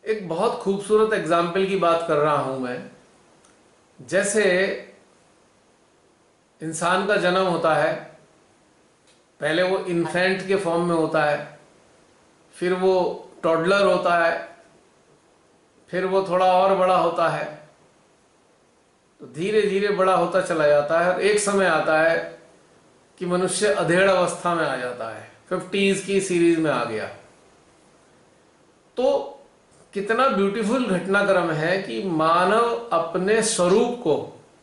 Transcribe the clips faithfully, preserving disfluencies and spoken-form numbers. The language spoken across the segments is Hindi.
एक बहुत खूबसूरत एग्जाम्पल की बात कर रहा हूं मैं। जैसे इंसान का जन्म होता है, पहले वो हाँ जी। इन्फेंट के फॉर्म में होता है, फिर वो टॉडलर होता है, फिर वो थोड़ा और बड़ा होता है, तो धीरे धीरे बड़ा होता चला जाता है और एक समय आता है कि मनुष्य अधेड़ अवस्था में आ जाता है, फिफ्टीज की सीरीज में आ गया। तो कितना ब्यूटीफुल घटनाक्रम है कि मानव अपने स्वरूप को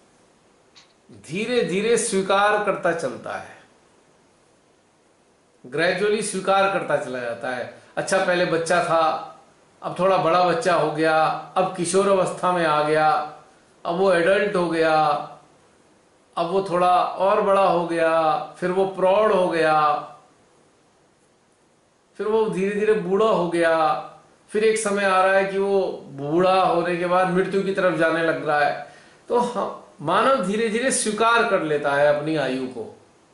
धीरे धीरे स्वीकार करता चलता है, ग्रेजुअली स्वीकार करता चला जाता है। अच्छा, पहले बच्चा था, अब थोड़ा बड़ा बच्चा हो गया, अब किशोर अवस्था में आ गया, अब वो एडल्ट हो गया, अब वो थोड़ा और बड़ा हो गया, फिर वो प्रौढ़ हो गया, फिर वो धीरे धीरे बूढ़ा हो गया, फिर एक समय आ रहा है कि वो बूढ़ा होने के बाद मृत्यु की तरफ जाने लग रहा है। तो हम मानव धीरे धीरे स्वीकार कर लेता है अपनी आयु को,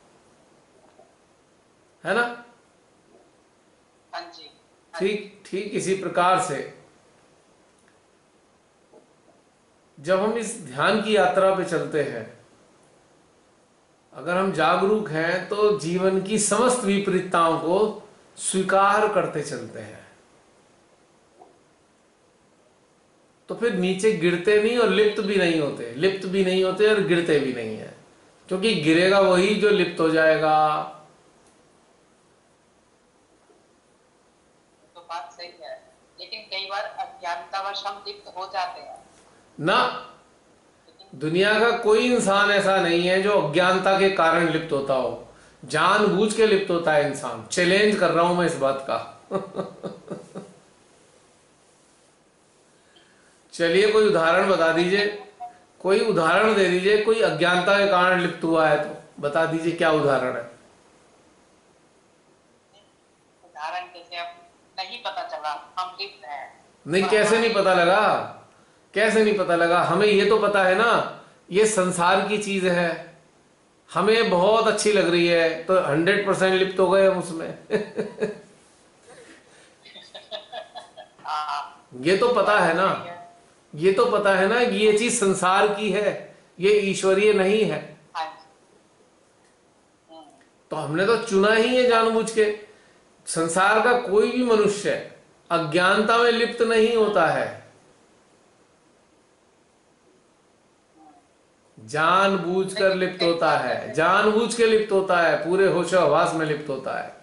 है ना। हाँ जी। हाँ जी। ठीक ठीक इसी प्रकार से जब हम इस ध्यान की यात्रा पे चलते हैं, अगर हम जागरूक हैं तो जीवन की समस्त विपरीतताओं को स्वीकार करते चलते हैं, तो फिर नीचे गिरते नहीं और लिप्त भी नहीं होते, लिप्त भी नहीं होते और गिरते भी नहीं है, क्योंकि गिरेगा वही जो लिप्त हो जाएगा। तो बात सही है, लेकिन कई बार अज्ञानतावश हम लिप्त हो जाते हैं। ना, लेकिन दुनिया का कोई इंसान ऐसा नहीं है जो अज्ञानता के कारण लिप्त होता हो। जानबूझ के लिप्त होता है इंसान। चैलेंज कर रहा हूं मैं इस बात का। चलिए कोई उदाहरण बता नहीं दीजिए, नहीं, कोई उदाहरण दे दीजिए, कोई अज्ञानता के कारण लिप्त हुआ है तो बता दीजिए क्या उदाहरण है। उदाहरण जैसे अब नहीं पता चला हम लिप्त हैं, नहीं, और कैसे हमारे नहीं पता लगा, कैसे नहीं पता लगा? हमें ये तो पता है ना, ये संसार की चीज है, हमें बहुत अच्छी लग रही है, तो हंड्रेड परसेंट लिप्त हो गए हम उसमें। हाँ, ये तो ये पता बात है तो ना, सही है। ये तो पता है ना कि ये चीज संसार की है, ये ईश्वरीय नहीं है। हाँ जी। हम्म। तो हमने तो चुना ही है जानबूझ के। संसार का कोई भी मनुष्य अज्ञानता में लिप्त नहीं होता है, जानबूझकर लेकिन लिप्त कई होता बार है, जैसे जानबूझ के लिप्त होता है, पूरे होशाभास में लिप्त होता है।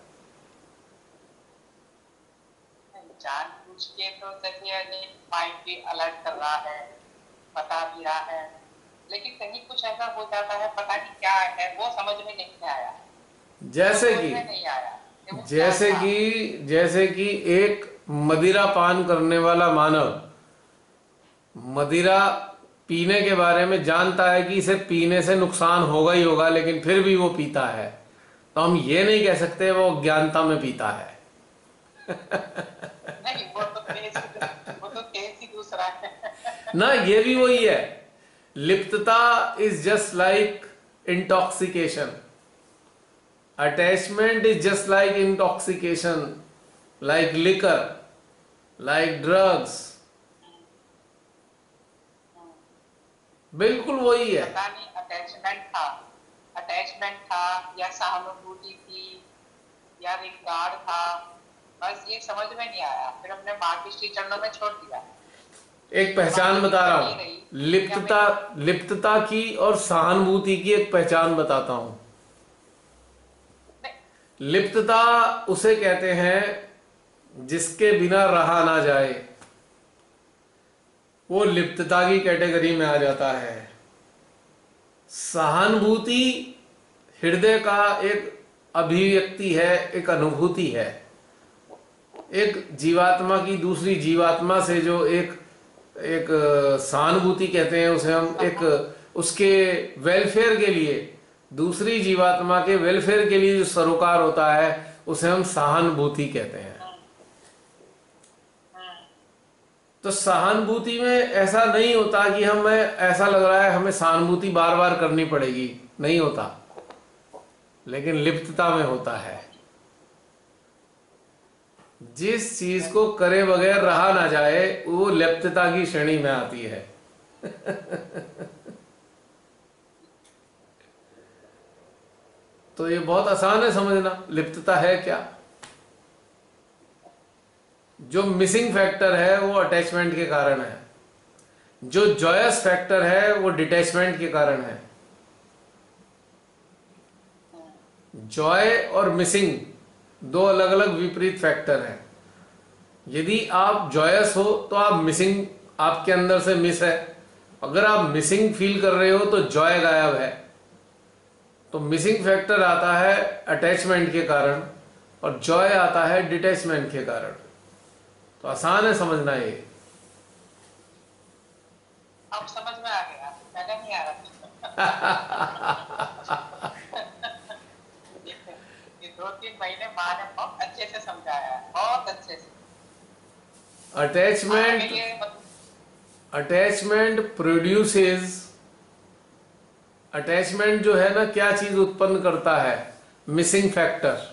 जानबूझ के, तो जैसे माइंड भी अलर्ट कर रहा है, बता भी रहा है, लेकिन कहीं कुछ ऐसा हो जाता है, पता नहीं क्या है, वो समझ में नहीं आया। वो जैसे समझ कि में नहीं आया कि वो क्या जैसे था। कि जैसे कि एक मदिरा पान करने वाला मानव मदिरा पीने के बारे में जानता है कि इसे पीने से नुकसान होगा ही होगा, लेकिन फिर भी वो पीता है, तो हम ये नहीं कह सकते वो अज्ञानता में पीता है। नहीं, वो तो केस ही वो तो केस ही दूसरा है। ना, ये भी वही है। लिप्तता is just like intoxication, attachment is just like intoxication, like liquor, like drugs, बिल्कुल वही है। पता नहीं अटैचमेंट था, अटैचमेंट था या सहानुभूति थी या रिगार्ड था, बस ये समझ में नहीं आया, फिर हमने माँ के श्री चरणों में छोड़ दिया। एक फिर बात पहचान तो बता रहा दिक्कत ये रही हूं, कि हमें। लिप्तता, लिप्तता की और सहानुभूति की एक पहचान बताता हूं। नहीं, लिप्तता उसे कहते हैं जिसके बिना रहा ना जाए, वो लिप्तता की कैटेगरी में आ जाता है। सहानुभूति हृदय का एक अभिव्यक्ति है, एक अनुभूति है, एक जीवात्मा की दूसरी जीवात्मा से जो एक एक अ, सहानुभूति कहते हैं उसे हम, एक सहानु उसके वेलफेयर के लिए, दूसरी जीवात्मा के वेलफेयर के लिए जो सरोकार होता है उसे हम सहानुभूति कहते हैं। हम्म, हम्म, तो सहानुभूति में ऐसा नहीं होता कि हमें ऐसा लग रहा है हमें सहानुभूति बार बार करनी पड़ेगी, नहीं होता, लेकिन लिप्तता में होता है। जिस चीज को करे बगैर रहा ना जाए वो लिप्तता की श्रेणी में आती है। तो ये बहुत आसान है समझना, लिप्तता है क्या। जो मिसिंग फैक्टर है वो अटैचमेंट के कारण है, जो जॉयस फैक्टर है वो डिटैचमेंट के कारण है। जॉय और मिसिंग दो अलग अलग विपरीत फैक्टर हैं। यदि आप जॉयस हो तो आप मिसिंग, आपके अंदर से मिस है। अगर आप मिसिंग फील कर रहे हो तो जॉय गायब है। तो मिसिंग फैक्टर आता है अटैचमेंट के कारण और जॉय आता है डिटैचमेंट के कारण। तो आसान है समझना ये। अब समझ में आ गया, पहले नहीं आ रहा। ये दो तीन महीने माँ ने बहुत अच्छे से समझाया है, बहुत अच्छे से। अटैचमेंट अटैचमेंट प्रोड्यूसेस, अटैचमेंट जो है ना क्या चीज उत्पन्न करता है, मिसिंग फैक्टर।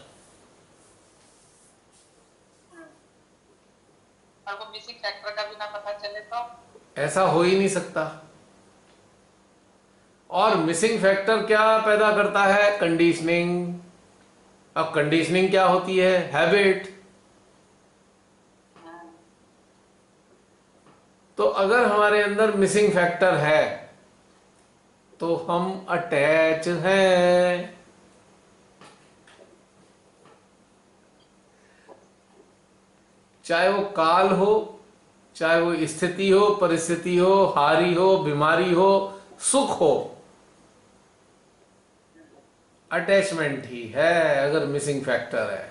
और वो मिसिंग फैक्टर का भी ना पता चले तो ऐसा हो ही नहीं सकता। और मिसिंग फैक्टर क्या पैदा करता है, कंडीशनिंग। अब कंडीशनिंग क्या होती है, हैबिट। तो अगर हमारे अंदर मिसिंग फैक्टर है तो हम अटैच हैं। चाहे वो काल हो, चाहे वो स्थिति हो, परिस्थिति हो, हारी हो, बीमारी हो, सुख हो, अटैचमेंट ही है अगर मिसिंग फैक्टर है।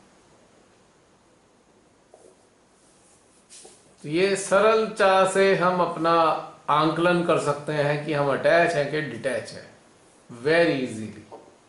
तो ये सरलता से हम अपना आंकलन कर सकते हैं कि हम अटैच हैं कि डिटैच हैं, वेरी इजीली।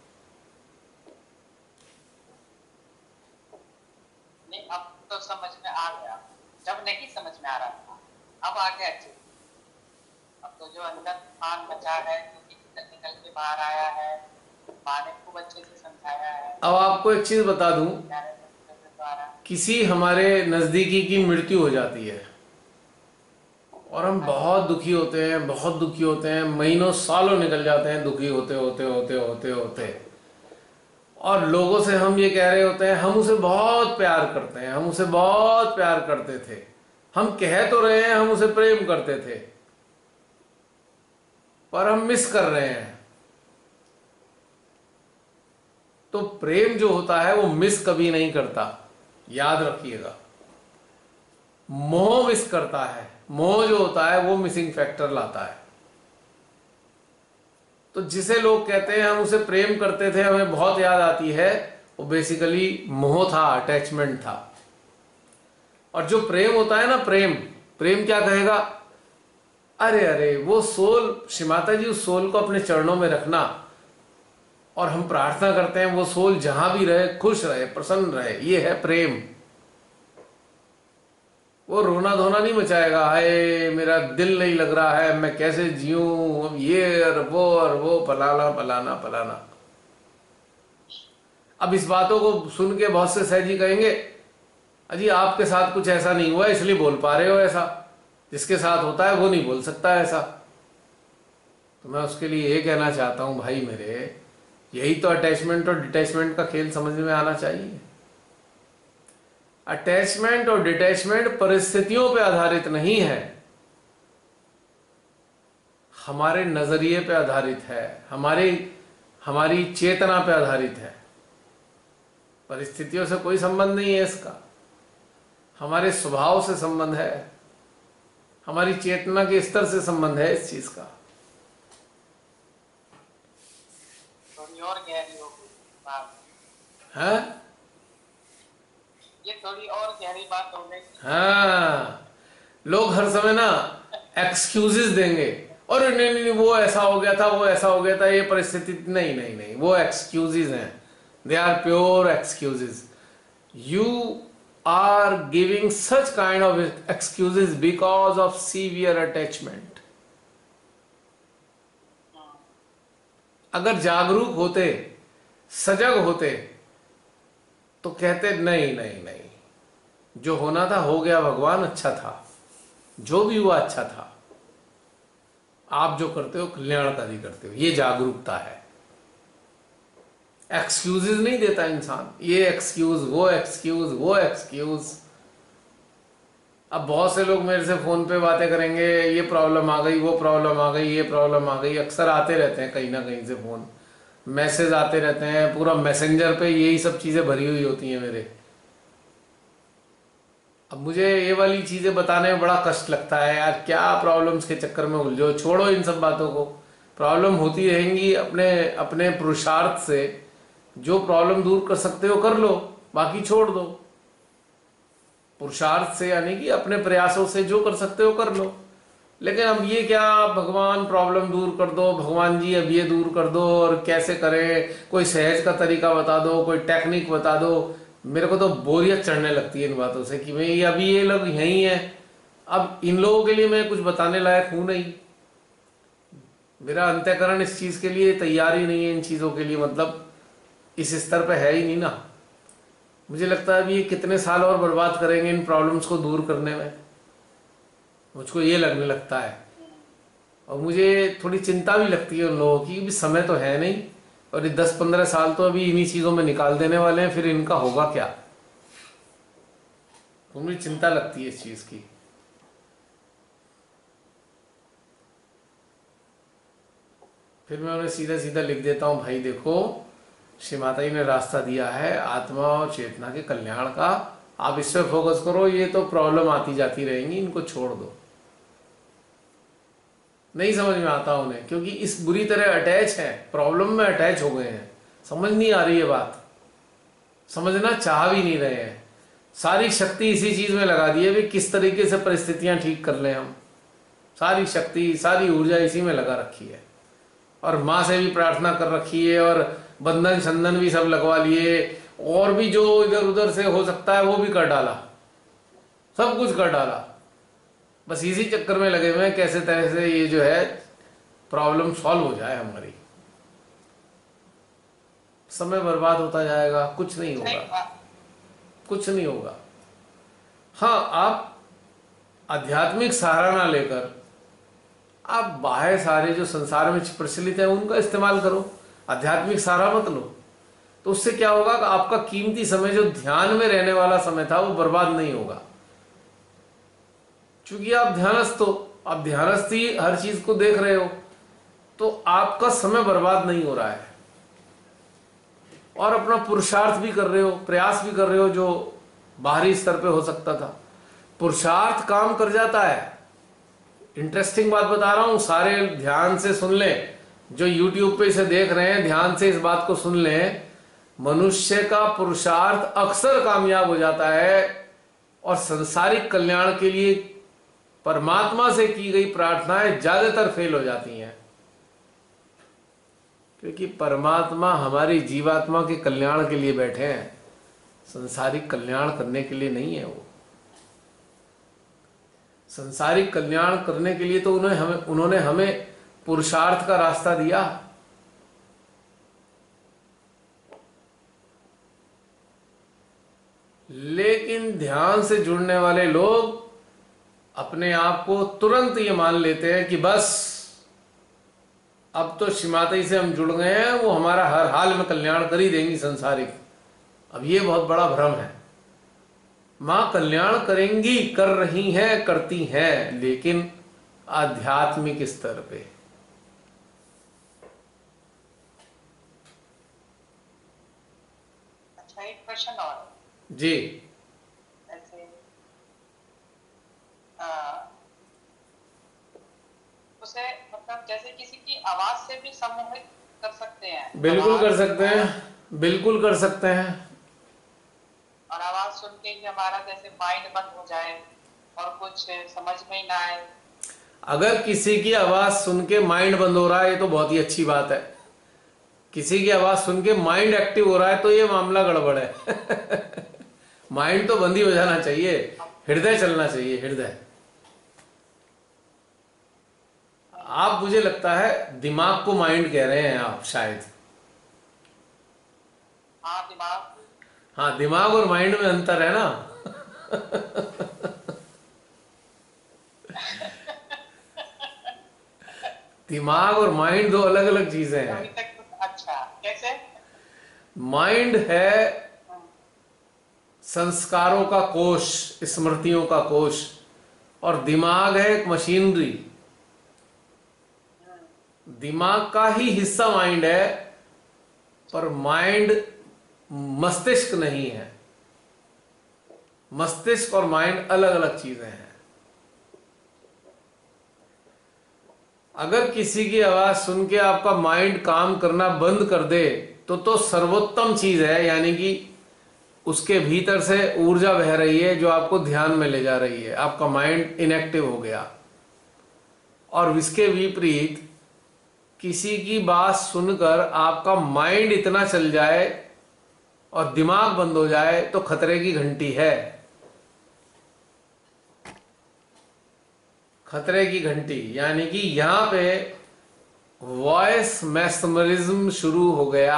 नहीं, अब तो समझ में आ गया, जब नहीं समझ में आ रहा था, अब आ गया अच्छे। अब तो जो अंदर तूफान मचा है, जो निकल के बाहर आया है, माँ ने खूब अच्छे से समझाया है। अब आपको एक चीज बता दूं, किसी हमारे नजदीकी की मृत्यु हो जाती है और हम बहुत दुखी होते हैं, बहुत दुखी होते हैं, महीनों सालों निकल जाते हैं दुखी होते होते होते होते होते और लोगों से हम ये कह रहे होते हैं हम उसे बहुत प्यार करते हैं, हम उसे बहुत प्यार करते थे। हम कह तो रहे हैं हम उसे प्रेम करते थे, पर हम मिस कर रहे हैं। तो प्रेम जो होता है वो मिस कभी नहीं करता, याद रखिएगा। मोह मिस करता है, मोह जो होता है वो मिसिंग फैक्टर लाता है। तो जिसे लोग कहते हैं हम उसे प्रेम करते थे, हमें बहुत याद आती है, वो बेसिकली मोह था, अटैचमेंट था। और जो प्रेम होता है ना, प्रेम प्रेम क्या कहेगा, अरे अरे वो सोल, श्री माता जी उस सोल को अपने चरणों में रखना, और हम प्रार्थना करते हैं वो सोल जहां भी रहे खुश रहे, प्रसन्न रहे। ये है प्रेम। वो रोना धोना नहीं मचाएगा, हाय मेरा दिल नहीं लग रहा है, मैं कैसे जीऊं, अब ये और वो और वो फलाना फलाना फलाना। अब इस बातों को सुन के बहुत से सहजी कहेंगे अजी आपके साथ कुछ ऐसा नहीं हुआ इसलिए बोल पा रहे हो ऐसा, जिसके साथ होता है वो नहीं बोल सकता ऐसा। तो मैं उसके लिए ये कहना चाहता हूं भाई मेरे, यही तो अटैचमेंट और डिटैचमेंट का खेल समझ में आना चाहिए। अटैचमेंट और डिटैचमेंट परिस्थितियों पे आधारित नहीं है, हमारे नजरिए पे आधारित है, हमारी हमारी चेतना पे आधारित है। परिस्थितियों से कोई संबंध नहीं है इसका, हमारे स्वभाव से संबंध है, हमारी चेतना के स्तर से संबंध है इस चीज का। थोड़ी और गहरी हो गई बात है, ये थोड़ी और गहरी बात हो गई। हाँ, लोग हर समय ना एक्सक्यूजेस देंगे, और नहीं नहीं वो ऐसा हो गया था, वो ऐसा हो गया था, ये परिस्थिति, नहीं नहीं नहीं, वो एक्सक्यूजेस हैं, they are pure excuses. You are giving such kind of excuses because of severe attachment. अगर जागरूक होते, सजग होते, तो कहते नहीं नहीं नहीं, जो होना था हो गया, भगवान अच्छा था, जो भी हुआ अच्छा था। आप जो करते हो कल्याणकारी करते हो, ये जागरूकता है। एक्सक्यूजेज नहीं देता इंसान, ये एक्सक्यूज वो एक्सक्यूज वो एक्सक्यूज। अब बहुत से लोग मेरे से फोन पे बातें करेंगे, ये प्रॉब्लम आ गई, वो प्रॉब्लम आ गई, ये प्रॉब्लम आ गई, अक्सर आते रहते हैं कहीं ना कहीं से फोन, मैसेज आते रहते हैं, पूरा मैसेंजर पे यही सब चीजें भरी हुई होती हैं मेरे। अब मुझे ये वाली चीजें बताने में बड़ा कष्ट लगता है यार, क्या प्रॉब्लम्स के चक्कर में उलझो, छोड़ो इन सब बातों को। प्रॉब्लम होती रहेंगी, अपने अपने पुरुषार्थ से जो प्रॉब्लम दूर कर सकते हो कर लो, बाकी छोड़ दो। पुरुषार्थ से यानी कि अपने प्रयासों से जो कर सकते हो कर लो। लेकिन अब ये क्या, भगवान प्रॉब्लम दूर कर दो, भगवान जी अब ये दूर कर दो, और कैसे करें, कोई सहज का तरीका बता दो, कोई टेक्निक बता दो। मेरे को तो बोरियत चढ़ने लगती है इन बातों से कि भाई अभी ये लोग यहीं हैं, अब इन लोगों के लिए मैं कुछ बताने लायक हूं नहीं, मेरा अंतःकरण इस चीज के लिए तैयार ही नहीं है, इन चीजों के लिए, मतलब इस स्तर पे है ही नहीं ना। मुझे लगता है अभी ये कितने साल और बर्बाद करेंगे इन प्रॉब्लम्स को दूर करने में, मुझको ये लगने लगता है। और मुझे थोड़ी चिंता भी लगती है उन लोगों की, भी समय तो है नहीं, और ये दस पंद्रह साल तो अभी इन्हीं चीजों में निकाल देने वाले हैं, फिर इनका होगा क्या। तो मुझे चिंता लगती है इस चीज की। फिर मैं उन्हें सीधा सीधा लिख देता हूँ, भाई देखो श्री माता जी ने रास्ता दिया है आत्मा और चेतना के कल्याण का, आप इस पे फोकस करो, ये तो प्रॉब्लम आती जाती रहेंगी, इनको छोड़ दो। नहीं समझ में आता उन्हें, क्योंकि इस बुरी तरह अटैच है, प्रॉब्लम में अटैच हो गए हैं, समझ नहीं आ रही है बात, समझना चाह भी नहीं रहे हैं। सारी शक्ति इसी चीज में लगा दी है भी किस तरीके से परिस्थितियां ठीक कर लें हम, सारी शक्ति सारी ऊर्जा इसी में लगा रखी है। और माँ से भी प्रार्थना कर रखी है, और बंधन संदन भी सब लगवा लिए, और भी जो इधर उधर से हो सकता है वो भी कर डाला, सब कुछ कर डाला। बस इसी चक्कर में लगे हुए हैं कैसे तरह से ये जो है प्रॉब्लम सॉल्व हो जाए हमारी। समय बर्बाद होता जाएगा, कुछ नहीं होगा, कुछ नहीं होगा। हाँ, आप आध्यात्मिक सहारा ना लेकर आप बाहर सारे जो संसार में प्रचलित है उनका इस्तेमाल करो, आध्यात्मिक सहारा मत लो। तो उससे क्या होगा कि आपका कीमती समय जो ध्यान में रहने वाला समय था वो बर्बाद नहीं होगा, क्योंकि आप ध्यानस्थ हो, आप ध्यानस्थ ही हर चीज को देख रहे हो, तो आपका समय बर्बाद नहीं हो रहा है, और अपना पुरुषार्थ भी कर रहे हो, प्रयास भी कर रहे हो जो बाहरी स्तर पे हो सकता था। पुरुषार्थ काम कर जाता है। इंटरेस्टिंग बात बता रहा हूं, सारे ध्यान से सुन लें, जो यूट्यूब पे इसे देख रहे हैं ध्यान से इस बात को सुन लें, मनुष्य का पुरुषार्थ अक्सर कामयाब हो जाता है, और संसारिक कल्याण के लिए परमात्मा से की गई प्रार्थनाएं ज्यादातर फेल हो जाती हैं, क्योंकि परमात्मा हमारी जीवात्मा के कल्याण के लिए बैठे हैं, संसारिक कल्याण करने के लिए नहीं है। वो संसारिक कल्याण करने के लिए तो उन्होंने हमें उन्होंने हमें पुरुषार्थ का रास्ता दिया। लेकिन ध्यान से जुड़ने वाले लोग अपने आप को तुरंत ये मान लेते हैं कि बस अब तो श्रीमाता से हम जुड़ गए हैं, वो हमारा हर हाल में कल्याण कर ही देंगी संसारिक। अब ये बहुत बड़ा भ्रम है। मां कल्याण करेंगी, कर रही हैं, करती हैं, लेकिन आध्यात्मिक स्तर पे। अच्छा, एक प्रश्न और जी। ऐसे आ, उसे मतलब जैसे किसी की आवाज से भी सम्मोहित कर सकते हैं? बिल्कुल कर सकते हैं, बिल्कुल कर सकते हैं। और आवाज सुन के ही हमारा जैसे माइंड बंद हो जाए और कुछ समझ में ही ना आए। अगर किसी की आवाज सुन के माइंड बंद हो रहा है, ये तो बहुत ही अच्छी बात है। किसी की आवाज सुन के माइंड एक्टिव हो रहा है तो ये मामला गड़बड़ है। माइंड तो बंद ही हो जाना चाहिए, हृदय चलना चाहिए, हृदय। आप, मुझे लगता है दिमाग को माइंड कह रहे हैं आप शायद। हाँ, दिमाग। हाँ, दिमाग और माइंड में अंतर है ना। दिमाग और माइंड दो अलग अलग चीजें हैं। अभी तक तो अच्छा कैसे? माइंड है हम्म, संस्कारों का कोश, स्मृतियों का कोश, और दिमाग है एक मशीनरी। हम्म, दिमाग का ही हिस्सा माइंड है, पर माइंड मस्तिष्क नहीं है। मस्तिष्क और माइंड अलग अलग चीजें हैं। अगर किसी की आवाज सुन के आपका माइंड काम करना बंद कर दे तो तो सर्वोत्तम चीज है, यानी कि उसके भीतर से ऊर्जा बह रही है जो आपको ध्यान में ले जा रही है, आपका माइंड इनएक्टिव हो गया। और इसके विपरीत किसी की बात सुनकर आपका माइंड इतना चल जाए और दिमाग बंद हो जाए तो खतरे की घंटी है। खतरे की घंटी यानी कि यहां पे वॉइस मैस्मरिज्म शुरू हो गया।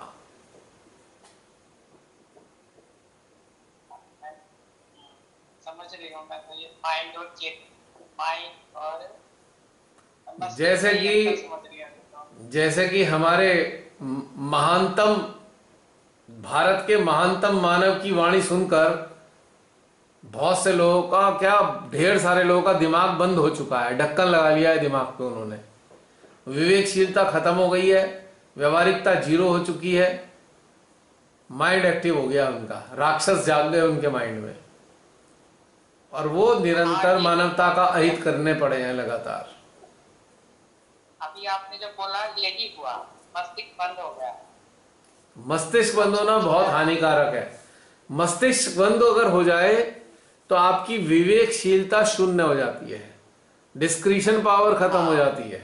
मैं समझ रही हूँ। मैं तो ये माइंड और चेत माइंड और मस्तिष्क जैसे का ही अंतर कि समझ रही हूँ तो। जैसे कि हमारे महानतम, भारत के महानतम मानव की वाणी सुनकर बहुत से लोगों का, क्या ढेर सारे लोगों का दिमाग बंद हो चुका है, ढक्कन लगा लिया है दिमाग पे उन्होंने। विवेकशीलता खत्म हो गई है, व्यवहारिकता जीरो हो चुकी है, माइंड एक्टिव हो गया उनका, राक्षस जाग गए उनके माइंड में, और वो हाँ निरंतर ये मानवता का अहित करने पड़े हैं लगातार। अभी आपने जो बोला यही हुआ, मस्तिष्क बंद हो गया। मस्तिष्क बंद अब होना समझ में बहुत आया। हानिकारक है। मस्तिष्क बंद अगर हो जाए तो आपकी विवेकशीलता शून्य हो जाती है, डिस्क्रिशन पावर खत्म हो हाँ जाती है,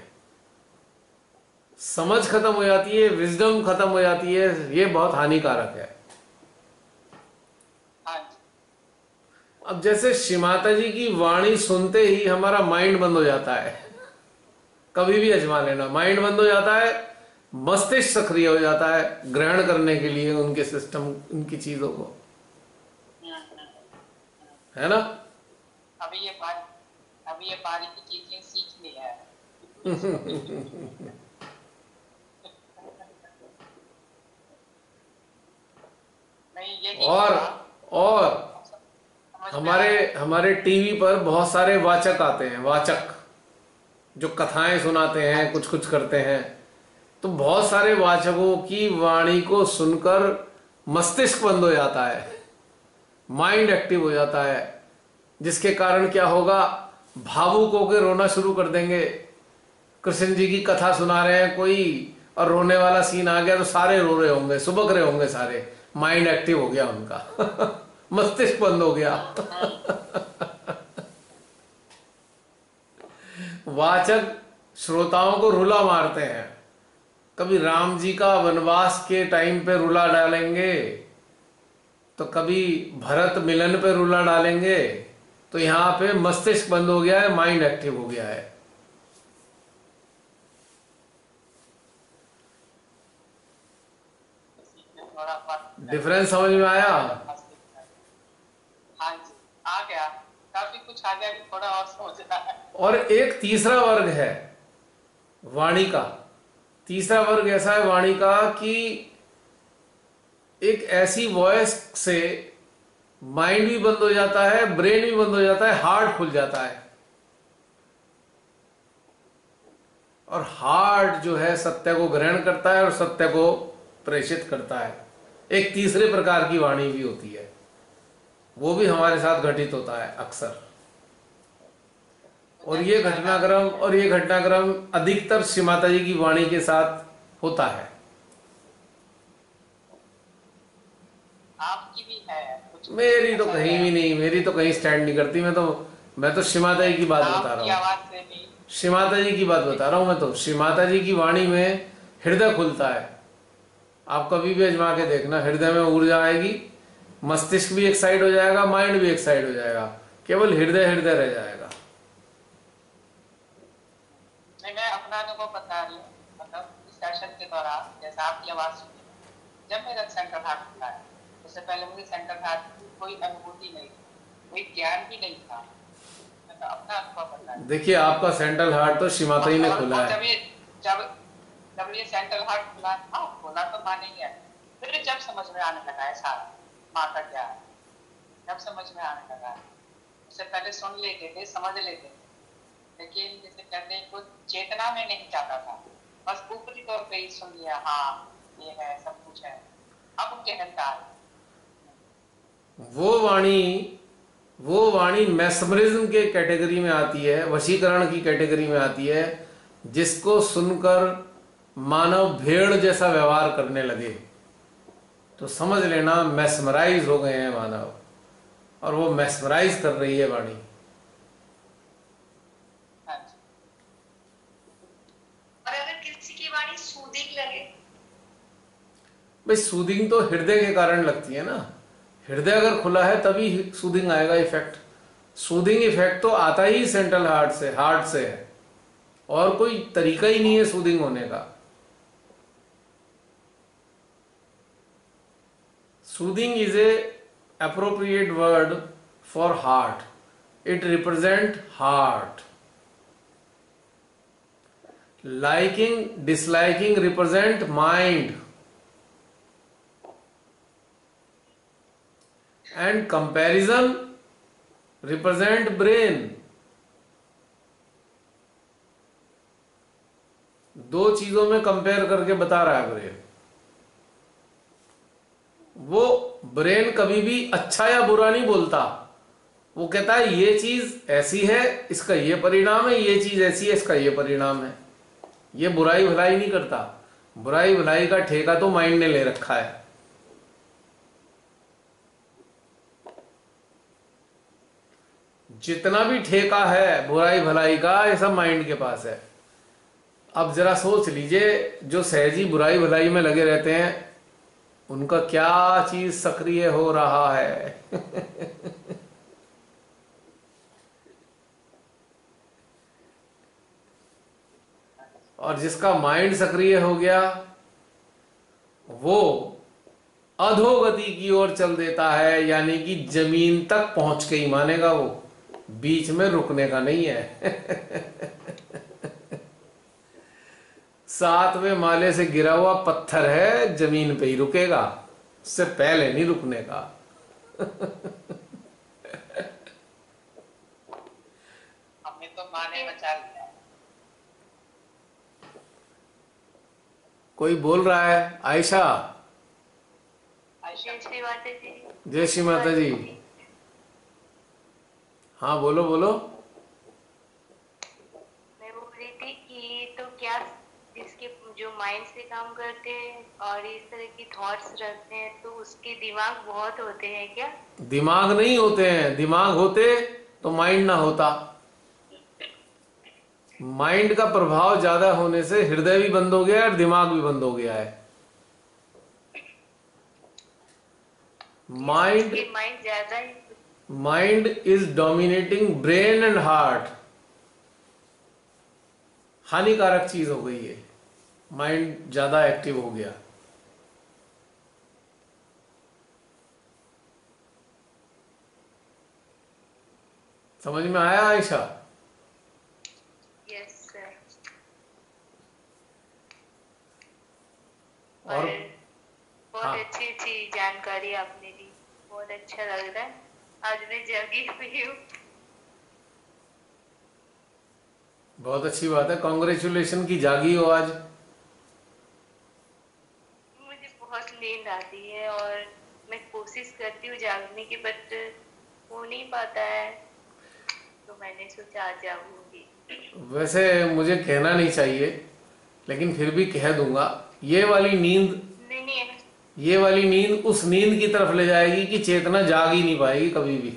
समझ खत्म हो जाती है, विजडम खत्म हो जाती है। ये बहुत हानिकारक है। हाँ जी। अब जैसे श्रीमाता जी की वाणी सुनते ही हमारा माइंड बंद हो जाता है, कभी भी आजमा लेना, माइंड बंद हो जाता है, मस्तिष्क सक्रिय हो जाता है ग्रहण करने के लिए उनके सिस्टम, उनकी चीजों को, हम्म, हम्म, हम्म। है ना। अभी ये बारी अभी ये बारीकी चीजें सीखनी है। नहीं यही और हुआ। और अब सम- समझ में हमारे आया। हमारे टीवी पर बहुत सारे वाचक आते हैं, वाचक जो कथाएं सुनाते हाँ हैं, जी। कुछ कुछ करते हैं। तो बहुत सारे वाचकों की वाणी को सुनकर मस्तिष्क बंद हो जाता है, माइंड एक्टिव हो जाता है, जिसके कारण क्या होगा, भावुक होकर रोना शुरू कर देंगे। कृष्ण जी की कथा सुना रहे हैं कोई और रोने वाला सीन आ गया तो सारे रो रहे होंगे, सुबक रहे होंगे सारे, माइंड एक्टिव हो गया उनका। मस्तिष्क बंद हो गया। हम्म, हम्म। वाचक श्रोताओं को रुला मारते हैं। कभी राम जी का वनवास के टाइम पे रुला डालेंगे, तो कभी भरत मिलन पे रुला डालेंगे। तो यहां पे मस्तिष्क बंद हो गया है, माइंड एक्टिव हो गया है। इसी में थोड़ा फर्क है। डिफरेंस समझ में आया। माइंड और मस्तिष्क का। हाँ जी। आ गया। काफी कुछ आ गया, अभी थोड़ा और सोचना है। और एक तीसरा वर्ग है वाणी का। तीसरा वर्ग ऐसा है वाणी का कि एक ऐसी वॉइस से माइंड भी बंद हो जाता है, ब्रेन भी बंद हो जाता है, हार्ट खुल जाता है, और हार्ट जो है सत्य को ग्रहण करता है और सत्य को प्रेषित करता है। एक तीसरे प्रकार की वाणी भी होती है, वो भी हमारे साथ घटित होता है अक्सर। और ये अच्छा याद घटनाक्रम नहीं है। और ये घटनाक्रम अधिकतर श्री माता जी की वाणी के साथ होता है। आपकी भी है कुछ कुछ मेरी तो ऐसा कहीं है। भी नहीं, मेरी तो कहीं स्टैंड नहीं करती। मैं तो मैं तो श्री माता जी की नहीं बात बता रहा आपकी हूँ। आवाज से भी। श्री माता जी की बात बता रहा हूँ मैं तो। श्री माता जी की वाणी में हृदय खुलता है। आप कभी भी आजमा के देखना, हृदय में ऊर्जा आएगी, मस्तिष्क भी एक साइड हो जाएगा, माइंड भी एक साइड हो जाएगा, केवल हृदय हृदय रह जाएगा। नहीं मैं अपना अनुभव बता रही हूँ। मतलब इस सेशन के दौरान जैसा आपकी आवाज सुनी, जब मेरा सेंटर हार्ट खुला है, उससे पहले मुझे सेंटर हार्ट की कोई अनुभूति नहीं थी। कोई ज्ञान भी नहीं था। मैं तो अपना अनुभव बता रहा देखिए आपका सेंट्रल हार्ट तो शिमाता ही हूँ। ने और, खोला और है। जब ये जब जब ये सेंट्रल हार्ट खुला, हाँ खोला तो माने ही है, फिर जब समझ में आने लगा है सारा माँ का क्या है, जब समझ में आने लगा है। उससे पहले सुन लेते थे, समझ लेते थे, लेकिन जैसे कहते हैं कुछ चेतना में नहीं जाता था, बस ऊपरी तौर पे ही सुन लिया, हाँ ये है सब कुछ है। अब गहनता है। वो वाणी वो वाणी मैस्मरिज्म के कैटेगरी में आती है, वशीकरण की कैटेगरी में आती है, जिसको सुनकर मानव भेड़ जैसा व्यवहार करने लगे तो समझ लेना मैस्मराइज हो गए हैं मानव, और वो मैस्मराइज कर रही है वाणी। हाँ जी। और अगर किसी की वाणी सूदिंग लगे, भाई सूदिंग तो हृदय के कारण लगती है ना, हृदय अगर खुला है तभी सूदिंग आएगा इफेक्ट। सूदिंग इफेक्ट तो आता ही सेंट्रल हार्ट से, हार्ट से है, और कोई तरीका ही नहीं है सूदिंग होने का। Soothing is a appropriate word for heart. It represent heart. Liking, disliking represent mind. And comparison represent brain. दो चीजों में कंपेयर करके बता रहा है ब्रेन। वो ब्रेन कभी भी अच्छा या बुरा नहीं बोलता, वो कहता है ये चीज ऐसी है, इसका ये परिणाम है, ये चीज ऐसी है, इसका ये परिणाम है। ये बुराई भलाई नहीं करता। बुराई भलाई का ठेका तो माइंड ने ले रखा है। जितना भी ठेका है बुराई भलाई का, ये सब माइंड के पास है। अब जरा सोच लीजिए, जो सहजी बुराई भलाई में लगे रहते हैं उनका क्या चीज सक्रिय हो रहा है। और जिसका माइंड सक्रिय हो गया वो अधोगति की ओर चल देता है, यानी कि जमीन तक पहुंच के ही मानेगा वो, बीच में रुकने का नहीं है। सातवें माले से गिरा हुआ पत्थर है, जमीन पे ही रुकेगा, उससे पहले नहीं रुकने का। हमने तो माने बचा लिया। कोई बोल रहा है? आयशा, जय श्री माता जी। जय श्री माता जी। हाँ बोलो बोलो। मैं बोल रही थी कि तो क्या जिसके जो माइंड से काम करते हैं और इस तरह की थॉट्स रखते हैं, तो उसके दिमाग बहुत होते हैं क्या? दिमाग नहीं होते हैं, दिमाग होते तो माइंड ना होता। माइंड का प्रभाव ज्यादा होने से हृदय भी बंद हो गया है और दिमाग भी बंद हो गया है। माइंड माइंड ज्यादा ही mind is dominating brain and heart. हानिकारक चीज हो गई है, माइंड ज्यादा एक्टिव हो गया। समझ में आया आयशा? Yes sir. और और बहुत हाँ। अच्छी अच्छी जानकारी आपने दी, बहुत अच्छा लग रहा है। आज मैं जगी हुई हूँ। बहुत अच्छी बात है, कॉन्ग्रेचुलेशन की जागी हो आज। मुझे बहुत नींद आती है और मैं कोशिश करती हूँ जागने की, बट हो नहीं पाता है, तो मैंने सोचा आज जागूंगी। वैसे मुझे कहना नहीं चाहिए, लेकिन फिर भी कह दूंगा, ये वाली नींद नहीं नहीं ये वाली नींद उस नींद की तरफ ले जाएगी कि चेतना जाग ही नहीं पाएगी कभी भी।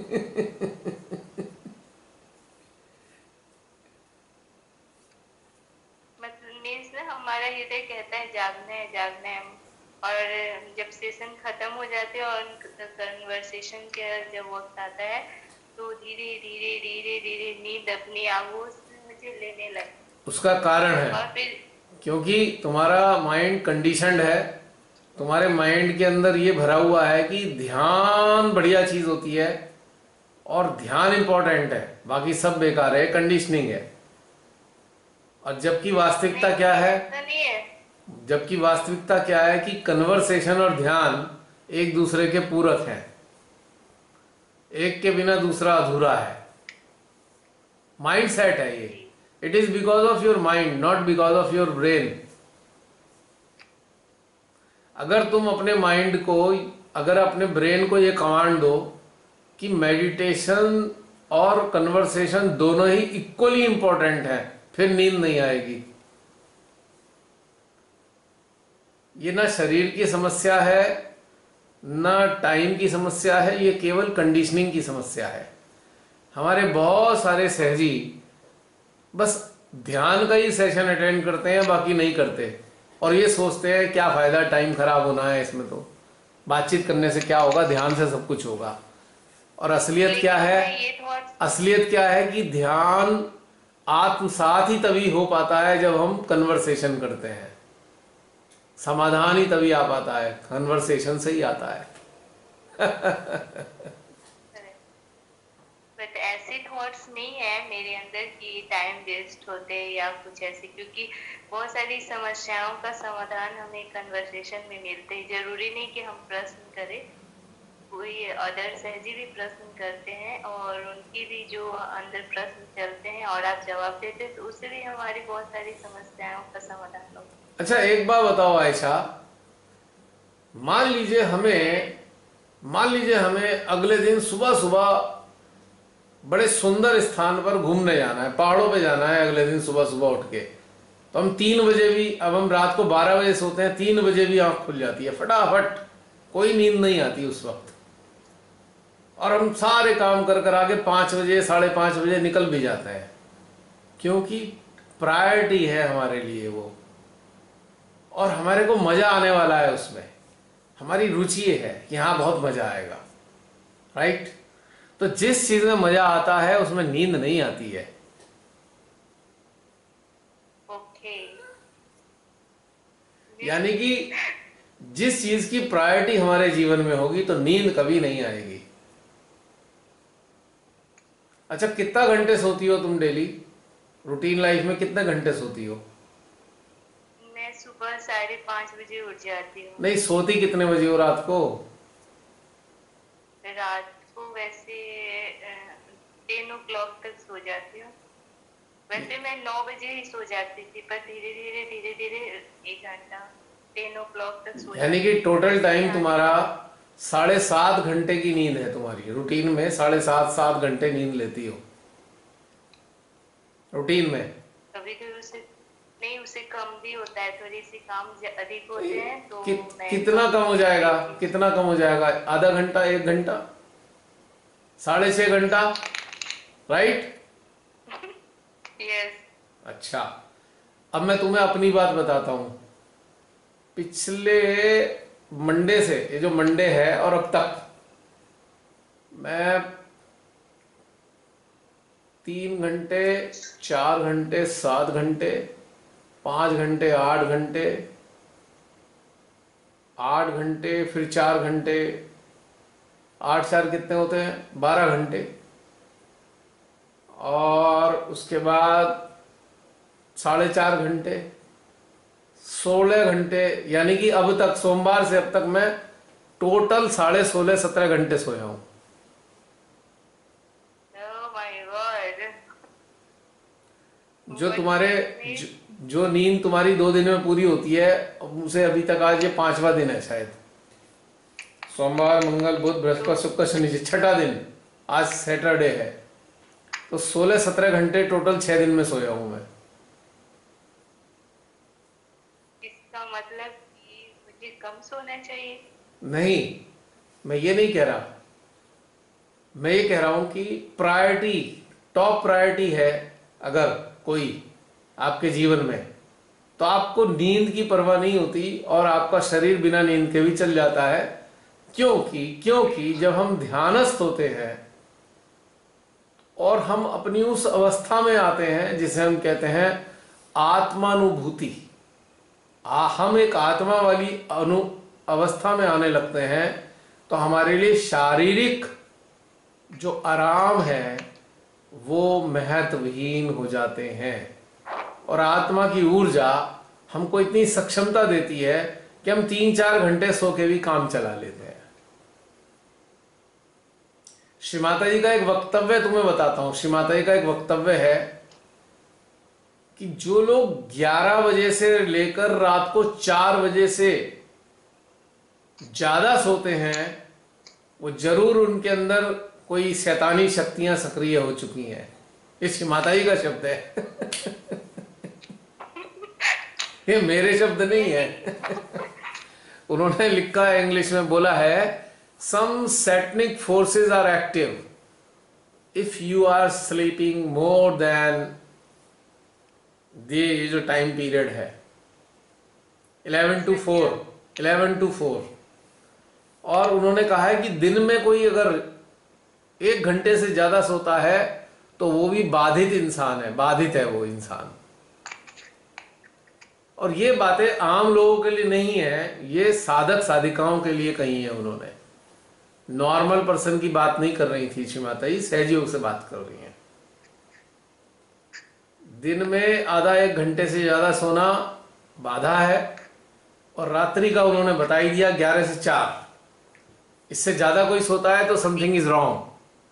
मतलब मीन्स ना हमारा हृदय कहता है जागना है जागना है, और जब सेशन खत्म हो जाते हैं और कन्वर्सेशन के जब वक्त आता है तो धीरे धीरे धीरे धीरे नींद अपनी आगोश में मुझे लेने लगती। उसका कारण है और फिर क्योंकि तुम्हारा माइंड कंडीशनड है। तुम्हारे माइंड के अंदर ये भरा हुआ है कि ध्यान बढ़िया चीज होती है, और ध्यान इंपॉर्टेंट है, बाकी सब बेकार है, कंडीशनिंग है। और जबकि वास्तविकता क्या है, ऐसा नहीं है। जबकि वास्तविकता क्या है कि कन्वर्सेशन और ध्यान एक दूसरे के पूरक हैं, एक के बिना दूसरा अधूरा है। माइंड सेट है ये। It is because of your mind, not because of your brain. अगर तुम अपने माइंड को, अगर अपने ब्रेन को ये कमांड दो कि मेडिटेशन और कन्वर्सेशन दोनों ही इक्वली इंपॉर्टेंट है, फिर नींद नहीं आएगी। ये ना शरीर की समस्या है, ना टाइम की समस्या है, ये केवल कंडीशनिंग की समस्या है। हमारे बहुत सारे सहजी बस ध्यान का ही सेशन अटेंड करते हैं, बाकी नहीं करते, और ये सोचते हैं क्या फायदा, टाइम खराब होना है इसमें, तो बातचीत करने से क्या होगा, ध्यान से सब कुछ होगा। और असलियत क्या है, असलियत क्या है कि ध्यान आत्मसात ही तभी हो पाता है जब हम कन्वर्सेशन करते हैं। समाधान ही तभी आ पाता है, कन्वर्सेशन से ही आता है। बट ऐसे थॉट्स नहीं है मेरे अंदर कि टाइम वेस्ट होते या कुछ ऐसे, क्योंकि बहुत सारी समस्याओं का समाधान हमें कन्वर्सेशन में मिलते हैं। जरूरी नहीं कि हम प्रश्न करें, कोई अदर सहजी भी प्रश्न करते हैं और उनकी भी जो अंदर प्रश्न चलते हैं और आप जवाब देते हैं, तो उससे भी हमारी बहुत सारी समस्याओं का समाधान होता है। अच्छा एक बात बताओ आयशा, मान लीजिए हमें मान लीजिए हमें अगले दिन सुबह सुबह बड़े सुंदर स्थान पर घूमने जाना है, पहाड़ों पे जाना है अगले दिन सुबह सुबह उठ के। तो हम तीन बजे भी, अब हम रात को बारह बजे सोते हैं, तीन बजे भी आंख खुल जाती है फटाफट, कोई नींद नहीं आती उस वक्त, और हम सारे काम कर कर आगे पाँच बजे साढ़े पाँच बजे निकल भी जाते हैं, क्योंकि प्रायोरिटी है हमारे लिए वो, और हमारे को मजा आने वाला है उसमें, हमारी रुचि है कि हाँ बहुत मजा आएगा, राइट। तो जिस चीज में मजा आता है उसमें नींद नहीं आती है। ओके। यानी कि जिस चीज की प्रायोरिटी हमारे जीवन में होगी तो नींद कभी नहीं आएगी। अच्छा कितना घंटे सोती हो तुम डेली, रूटीन लाइफ में कितने घंटे सोती हो? मैं सुबह साढ़े पाँच बजे उठ जाती हूँ। नहीं, सोती कितने बजे हो रात को? रात को वैसे टेन ओ क्लॉक तक सो जाती हूँ। वैसे मैं नौ बजे ही सो जाती थी, पर धीरे धीरे धीरे धीरे एक घंटा टेन ओ क्लॉक तक सो। यानी कि टोटल टाइम तुम्हारा साढ़े सात घंटे की नींद है तुम्हारी, रूटीन में साढ़े सात सात घंटे नींद लेती हो रूटीन में। कभी कभी उसे नहीं, उसे कम भी होता है, थोड़ी सी काम अधिक होते हैं तो कि, मैं कितना कम हो जाएगा, कितना कम हो जाएगा? आधा घंटा, एक घंटा, साढ़े छह घंटा, राइट? यस। अच्छा अब मैं तुम्हें अपनी बात बताता हूं। पिछले मंडे से, ये जो मंडे है और अब तक मैं तीन घंटे, चार घंटे, सात घंटे, पांच घंटे, आठ घंटे, आठ घंटे, फिर चार घंटे, आठ चार कितने होते हैं? बारह घंटे, और उसके बाद साढ़े चार घंटे, सोलह घंटे, यानी कि अब तक सोमवार से अब तक मैं टोटल साढ़े सोलह सत्रह घंटे सोया हूं। जो तुम्हारे जो, जो नींद तुम्हारी दो दिन में पूरी होती है, उसे अभी तक आज ये पांचवा दिन है शायद, सोमवार, मंगल, बुध, बृहस्पति, शुक्र, शनि, छठा दिन, आज सैटरडे है, तो सोलह सत्रह घंटे टोटल छह दिन में सोया हूं मैं। इसका मतलब कि मुझे कम सोना चाहिए? नहीं, मैं ये नहीं कह रहा, मैं ये कह रहा हूं कि प्रायोरिटी, टॉप प्रायोरिटी है अगर कोई आपके जीवन में, तो आपको नींद की परवाह नहीं होती और आपका शरीर बिना नींद के भी चल जाता है। क्योंकि क्योंकि जब हम ध्यानस्थ होते हैं और हम अपनी उस अवस्था में आते हैं जिसे हम कहते हैं आत्मानुभूति, आ, हम एक आत्मा वाली अनु अवस्था में आने लगते हैं, तो हमारे लिए शारीरिक जो आराम है वो महत्वहीन हो जाते हैं, और आत्मा की ऊर्जा हमको इतनी सक्षमता देती है कि हम तीन चार घंटे सो के भी काम चला लेते हैं। श्री माता जी का एक वक्तव्य तुम्हें बताता हूं। श्री माता जी का एक वक्तव्य है कि जो लोग ग्यारह बजे से लेकर रात को चार बजे से ज्यादा सोते हैं, वो जरूर उनके अंदर कोई शैतानी शक्तियां सक्रिय हो चुकी हैं। ये श्री माता जी का शब्द है। ये मेरे शब्द नहीं है। उन्होंने लिखा है, इंग्लिश में बोला है, some satanic forces are active if you are sleeping more than ये जो टाइम पीरियड है eleven to four eleven to four. और उन्होंने कहा है कि दिन में कोई अगर एक घंटे से ज्यादा सोता है तो वो भी बाधित इंसान है, बाधित है वो इंसान। और ये बातें आम लोगों के लिए नहीं है, ये साधक साधिकाओं के लिए कही है उन्होंने। नॉर्मल पर्सन की बात नहीं कर रही थी श्री माता जी, सहज योग से बात कर रही हैं। दिन में आधा एक घंटे से ज्यादा सोना बाधा है, और रात्रि का उन्होंने बता ही दिया ग्यारह से चार। इससे ज्यादा कोई सोता है तो समथिंग इज रॉन्ग।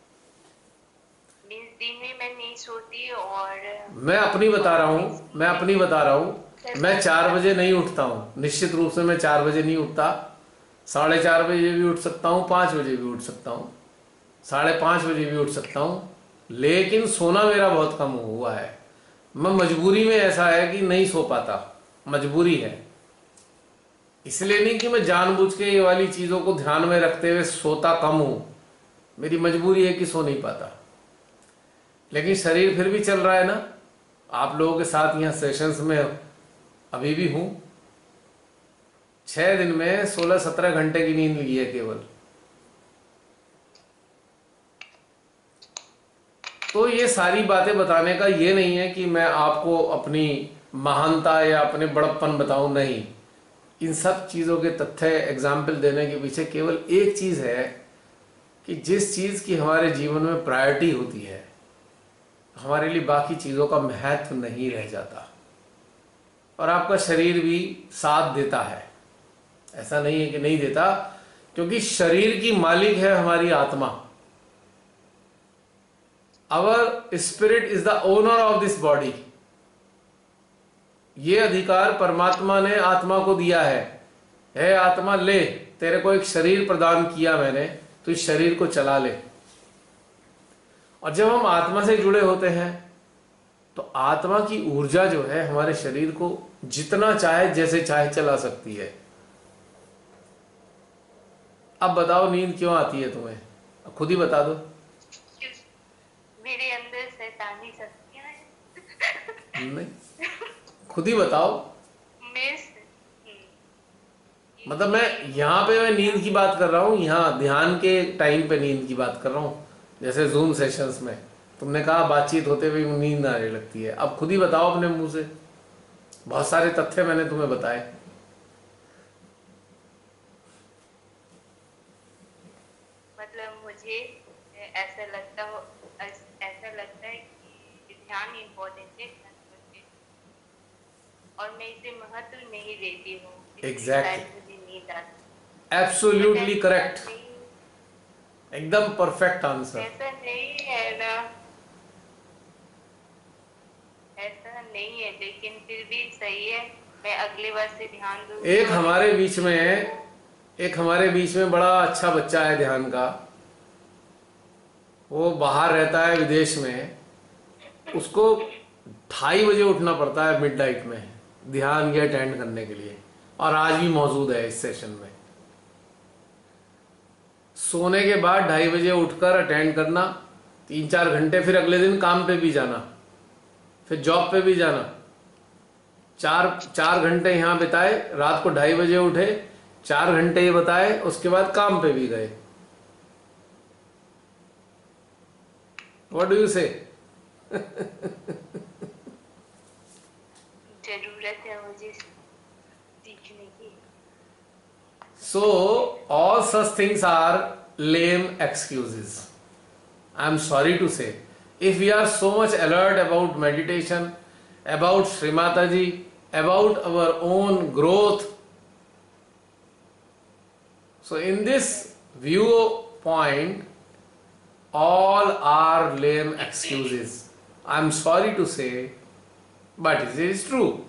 दिन में मैं नहीं सोती, और मैं अपनी बता रहा हूं मैं अपनी बता रहा हूं मैं चार बजे नहीं उठता हूं, निश्चित रूप से मैं चार बजे नहीं उठता। साढ़े चार बजे भी उठ सकता हूं, पांच बजे भी उठ सकता हूं, साढ़े पांच बजे भी उठ सकता हूं, लेकिन सोना मेरा बहुत कम हुआ है। मैं मजबूरी में, ऐसा है कि नहीं सो पाता, मजबूरी है। इसलिए नहीं कि मैं जानबूझ के ये वाली चीजों को ध्यान में रखते हुए सोता कम हूं, मेरी मजबूरी है कि सो नहीं पाता। लेकिन शरीर फिर भी चल रहा है ना। आप लोगों के साथ यहाँ सेशंस में अभी भी हूं। छह दिन में सोलह सत्रह घंटे की नींद ली है केवल। तो ये सारी बातें बताने का ये नहीं है कि मैं आपको अपनी महानता या अपने बड़प्पन बताऊं, नहीं। इन सब चीजों के तथ्य एग्जाम्पल देने के पीछे केवल एक चीज है कि जिस चीज की हमारे जीवन में प्रायोरिटी होती है, हमारे लिए बाकी चीजों का महत्व नहीं रह जाता। और आपका शरीर भी साथ देता है, ऐसा नहीं है कि नहीं देता, क्योंकि शरीर की मालिक है हमारी आत्मा। Our spirit is the owner of this body. ये अधिकार परमात्मा ने आत्मा को दिया है। हे आत्मा, ले, तेरे को एक शरीर प्रदान किया मैंने, तो इस शरीर को चला ले। और जब हम आत्मा से जुड़े होते हैं तो आत्मा की ऊर्जा जो है हमारे शरीर को जितना चाहे जैसे चाहे चला सकती है। अब बताओ नींद क्यों आती है तुम्हें? अब खुद ही बता दो। मेरे अंदर शैतानी शक्तियां हैं। नहीं, खुद ही बताओ। मैं मतलब मैं यहाँ पे मैं नींद की बात कर रहा हूँ, यहाँ ध्यान के टाइम पे नींद की बात कर रहा हूँ। जैसे जूम सेशंस में तुमने कहा बातचीत होते हुए नींद आने लगती है। अब खुद ही बताओ अपने मुंह से। बहुत सारे तथ्य मैंने तुम्हें बताए। मतलब मुझे ऐसा लगता हो ऐसा लगता है कि ध्यान इम्पोर्टेंट है, और मैं इसे महत्व नहीं देती हूँ। एग्जैक्टली, एब्सोल्युटली करेक्ट, एकदम परफेक्ट आंसर। ऐसा नहीं है ना, ऐसा नहीं है, लेकिन फिर भी सही है। मैं अगली बार से ध्यान दूंगी। एक हमारे बीच में एक हमारे बीच में बड़ा अच्छा बच्चा है ध्यान का। वो बाहर रहता है विदेश में। उसको ढाई बजे उठना पड़ता है मिडनाइट में ध्यान के अटेंड करने के लिए, और आज भी मौजूद है इस सेशन में। सोने के बाद ढाई बजे उठकर अटेंड करना, तीन चार घंटे, फिर अगले दिन काम पे भी जाना, फिर जॉब पे भी जाना। चार चार घंटे यहाँ बिताए, रात को ढाई बजे उठे, चार घंटे ये बताए, उसके बाद काम पे भी गए। व्हाट डू यू से? जरूरत है मुझे सीखने की। So all such things are lame excuses. I am sorry to say, if we are so much alert about meditation, about Srimataji, about our own growth, so in this viewpoint, all are lame excuses. I am sorry to say, but it is true.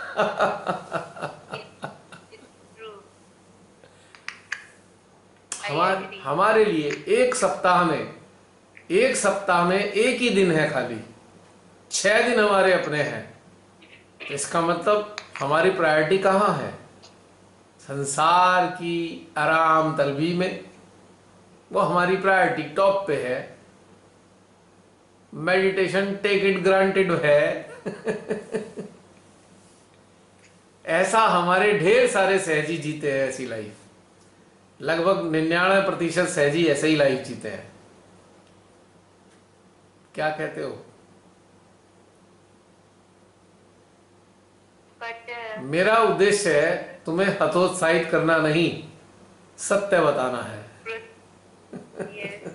हमारे हमारे लिए एक सप्ताह में एक सप्ताह में एक ही दिन है, खाली छह दिन हमारे अपने हैं। इसका मतलब हमारी प्रायोरिटी कहाँ है? संसार की आराम तलबी में, वो हमारी प्रायोरिटी टॉप पे है। मेडिटेशन टेक इट ग्रांटेड है। ऐसा हमारे ढेर सारे सहजी जीते हैं ऐसी लाइफ, लगभग निन्यानवे प्रतिशत सहजी ऐसे ही लाइफ जीते हैं। क्या कहते हो? But, uh, मेरा उद्देश्य है तुम्हें हतोत्साहित करना नहीं, सत्य बताना है। yes,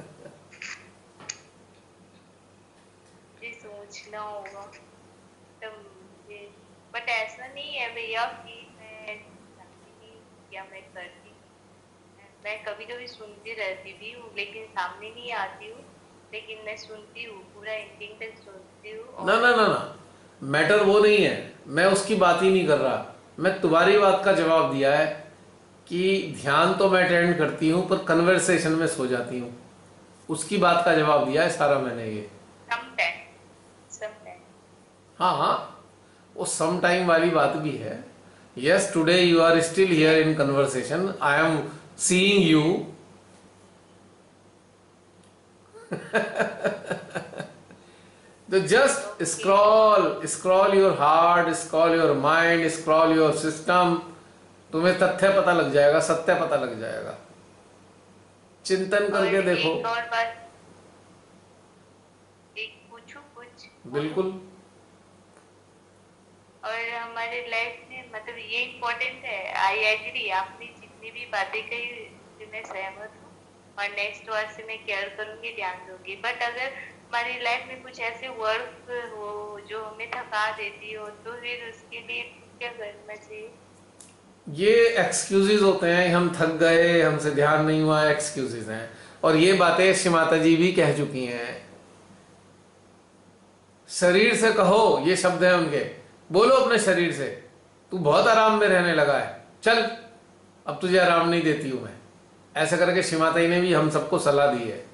ये सोचना होगा तब मुझे, बट ऐसा नहीं है भैया कि मैं जानती या मैं करती, मैं कभी कभी सुनती रहती भी हूँ लेकिन सामने नहीं आती हूँ, लेकिन मैं सुनती हूँ, पूरा एंडिंग तक सुनती हूँ। ना ना ना ना, मैटर वो नहीं है, मैं उसकी बात ही नहीं कर रहा। मैं तुम्हारी बात का जवाब दिया है कि ध्यान तो मैं अटेंड करती हूँ पर कन्वर्सेशन में सो जाती हूँ, उसकी बात का जवाब दिया है सारा मैंने। ये Sometimes, sometimes. हाँ हाँ, वो सम टाइम वाली बात भी है। Yes, today you are still here in conversation, I am seeing you. तो just scroll scroll your heart, scroll your mind, scroll your system, तुम्हें तथ्य पता लग जाएगा, सत्य पता लग जाएगा। चिंतन करके और देखो। एक और बात, एक पूछूं कुछ? बिल्कुल। और हमारे लाइफ में मतलब ये इम्पोर्टेंट है, आई एग्री, आपने जितनी भी बातें कही उससे मैं सहमत हूँ और नेक्स्ट बार से मैं केयर करूंगी, ध्यान दूंगी। बट अगर हमारी लाइफ में कुछ ऐसे वर्क हो जो हमें थका देती हो तो फिर उसके लिए क्या करना चाहिए? ये एक्सक्यूजेज होते हैं, हम थक गए, हमसे ध्यान नहीं हुआ, एक्सक्यूजेज हैं। और ये बातें श्री माता जी भी कह चुकी हैं। शरीर से कहो, ये शब्द है उनके, बोलो अपने शरीर से, तू बहुत आराम में रहने लगा है, चल अब तुझे आराम नहीं देती हूं मैं। ऐसा करके श्री माता जी ने भी हम सबको सलाह दी है।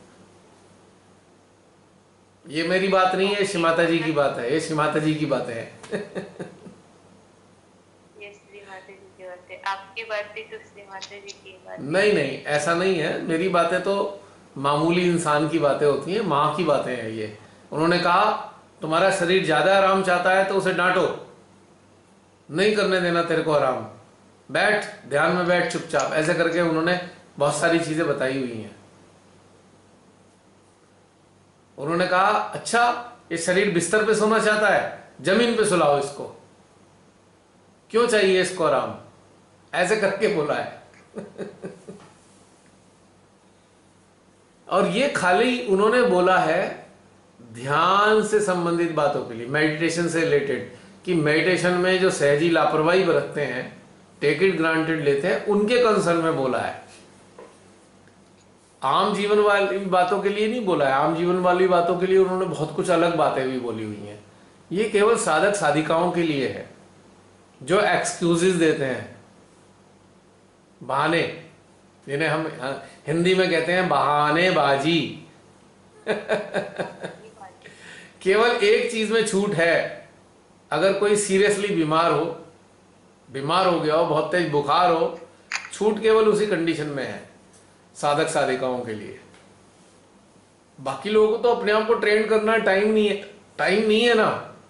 ये मेरी बात नहीं है, श्री माता जी की बात है, ये श्री माता जी की बातें हैं। ये श्री माता जी की बात है, आपकी बातें तो श्री माता जी की बात है। नहीं नहीं, ऐसा नहीं है, मेरी बातें तो मामूली इंसान की बातें होती हैं, माँ की बातें हैं ये। उन्होंने कहा तुम्हारा शरीर ज्यादा आराम चाहता है तो उसे डांटो, नहीं करने देना तेरे को आराम, बैठ ध्यान में बैठ चुपचाप। ऐसे करके उन्होंने बहुत सारी चीजें बताई हुई हैं। उन्होंने कहा अच्छा ये शरीर बिस्तर पे सोना चाहता है, जमीन पे सुलाओ इसको, क्यों चाहिए इसको आराम, ऐसे करके बोला है। और ये खाली उन्होंने बोला है ध्यान से संबंधित बातों के लिए, मेडिटेशन से रिलेटेड, कि मेडिटेशन में जो सहजी लापरवाही बरतते हैं, टेक इट ग्रांटेड लेते हैं, उनके कंसर्न में बोला है। आम जीवन वाली बातों के लिए नहीं बोला है। आम जीवन वाली बातों के लिए उन्होंने बहुत कुछ अलग बातें भी बोली हुई हैं। ये केवल साधक साधिकाओं के लिए है जो एक्सक्यूजेस देते हैं, बहाने, जिन्हें हम हिंदी में कहते हैं बहानेबाजी। केवल एक चीज में छूट है, अगर कोई सीरियसली बीमार हो, बीमार हो गया हो, बहुत तेज बुखार हो, छूट केवल उसी कंडीशन में है साधक साधिकाओं के लिए। बाकी लोगों को तो अपने आप को ट्रेन करना टाइम नहीं है, टाइम नहीं है ना।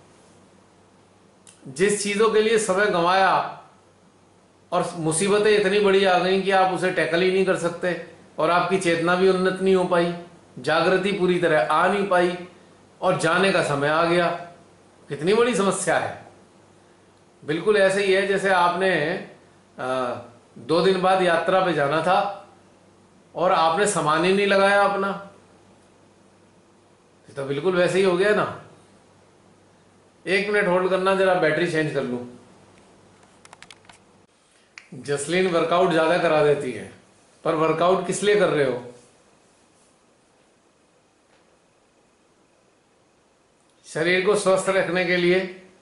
जिस चीजों के लिए समय गंवाया और मुसीबतें इतनी बड़ी आ गई कि आप उसे टैकल ही नहीं कर सकते, और आपकी चेतना भी उन्नत नहीं हो पाई, जागृति पूरी तरह आ नहीं पाई, और जाने का समय आ गया, कितनी बड़ी समस्या है। बिल्कुल ऐसे ही है जैसे आपने आ, दो दिन बाद यात्रा पे जाना था और आपने सामान ही नहीं लगाया अपना, तो बिल्कुल वैसे ही हो गया ना। एक मिनट होल्ड करना, जरा बैटरी चेंज कर लूं। जसलीन वर्कआउट ज्यादा करा देती है, पर वर्कआउट किस लिए कर रहे हो? शरीर को स्वस्थ रखने के लिए,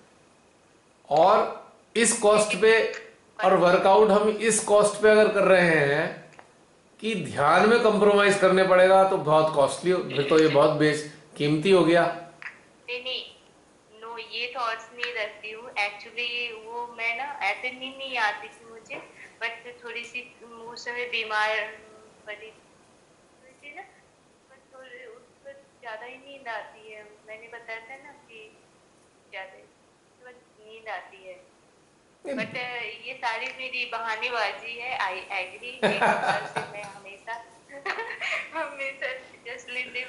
और इस कॉस्ट पे, और वर्कआउट हम इस कॉस्ट पे अगर कर रहे हैं कि ध्यान में कंप्रोमाइज करने पड़ेगा तो बहुत कॉस्टली हो, फिर तो ये बहुत बेस कीमती हो गया। नहीं नहीं, नो ये थॉट्स नहीं रखती हूँ एक्चुअली। वो मैं ना ऐसे नींद नहीं आती थी मुझे, बट थोड़ी सी उस समय बीमार पड़ी थी ना, बट थोड़ी उस पर ज्यादा ही नींद आती है। मैंने बताया था ना कि ज्यादा नींद आती है, बट ये सारी मेरी बहानेबाजी है। I agree. मैं हमेशा हमेशा जसलीन ने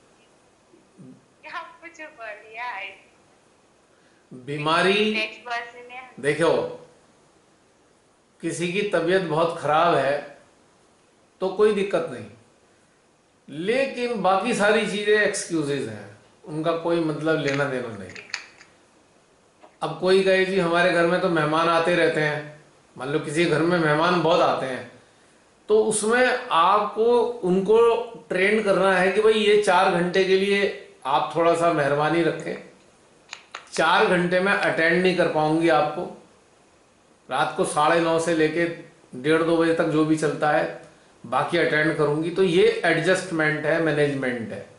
कुछ पढ़ लिया। बीमारी, नेक्स्ट बार से मैं देखो किसी की तबीयत बहुत खराब है तो कोई दिक्कत नहीं, लेकिन बाकी सारी चीजें एक्सक्यूजेज हैं, उनका कोई मतलब लेना देना नहीं। अब कोई कहे जी हमारे घर में तो मेहमान आते रहते हैं, मान लो किसी घर में मेहमान बहुत आते हैं, तो उसमें आपको उनको ट्रेन करना है कि भाई ये चार घंटे के लिए आप थोड़ा सा मेहरबानी रखें, चार घंटे में अटेंड नहीं कर पाऊंगी आपको, रात को साढ़े नौ से लेके डेढ़ दो बजे तक जो भी चलता है बाकी अटेंड करूंगी। तो ये एडजस्टमेंट है, मैनेजमेंट है।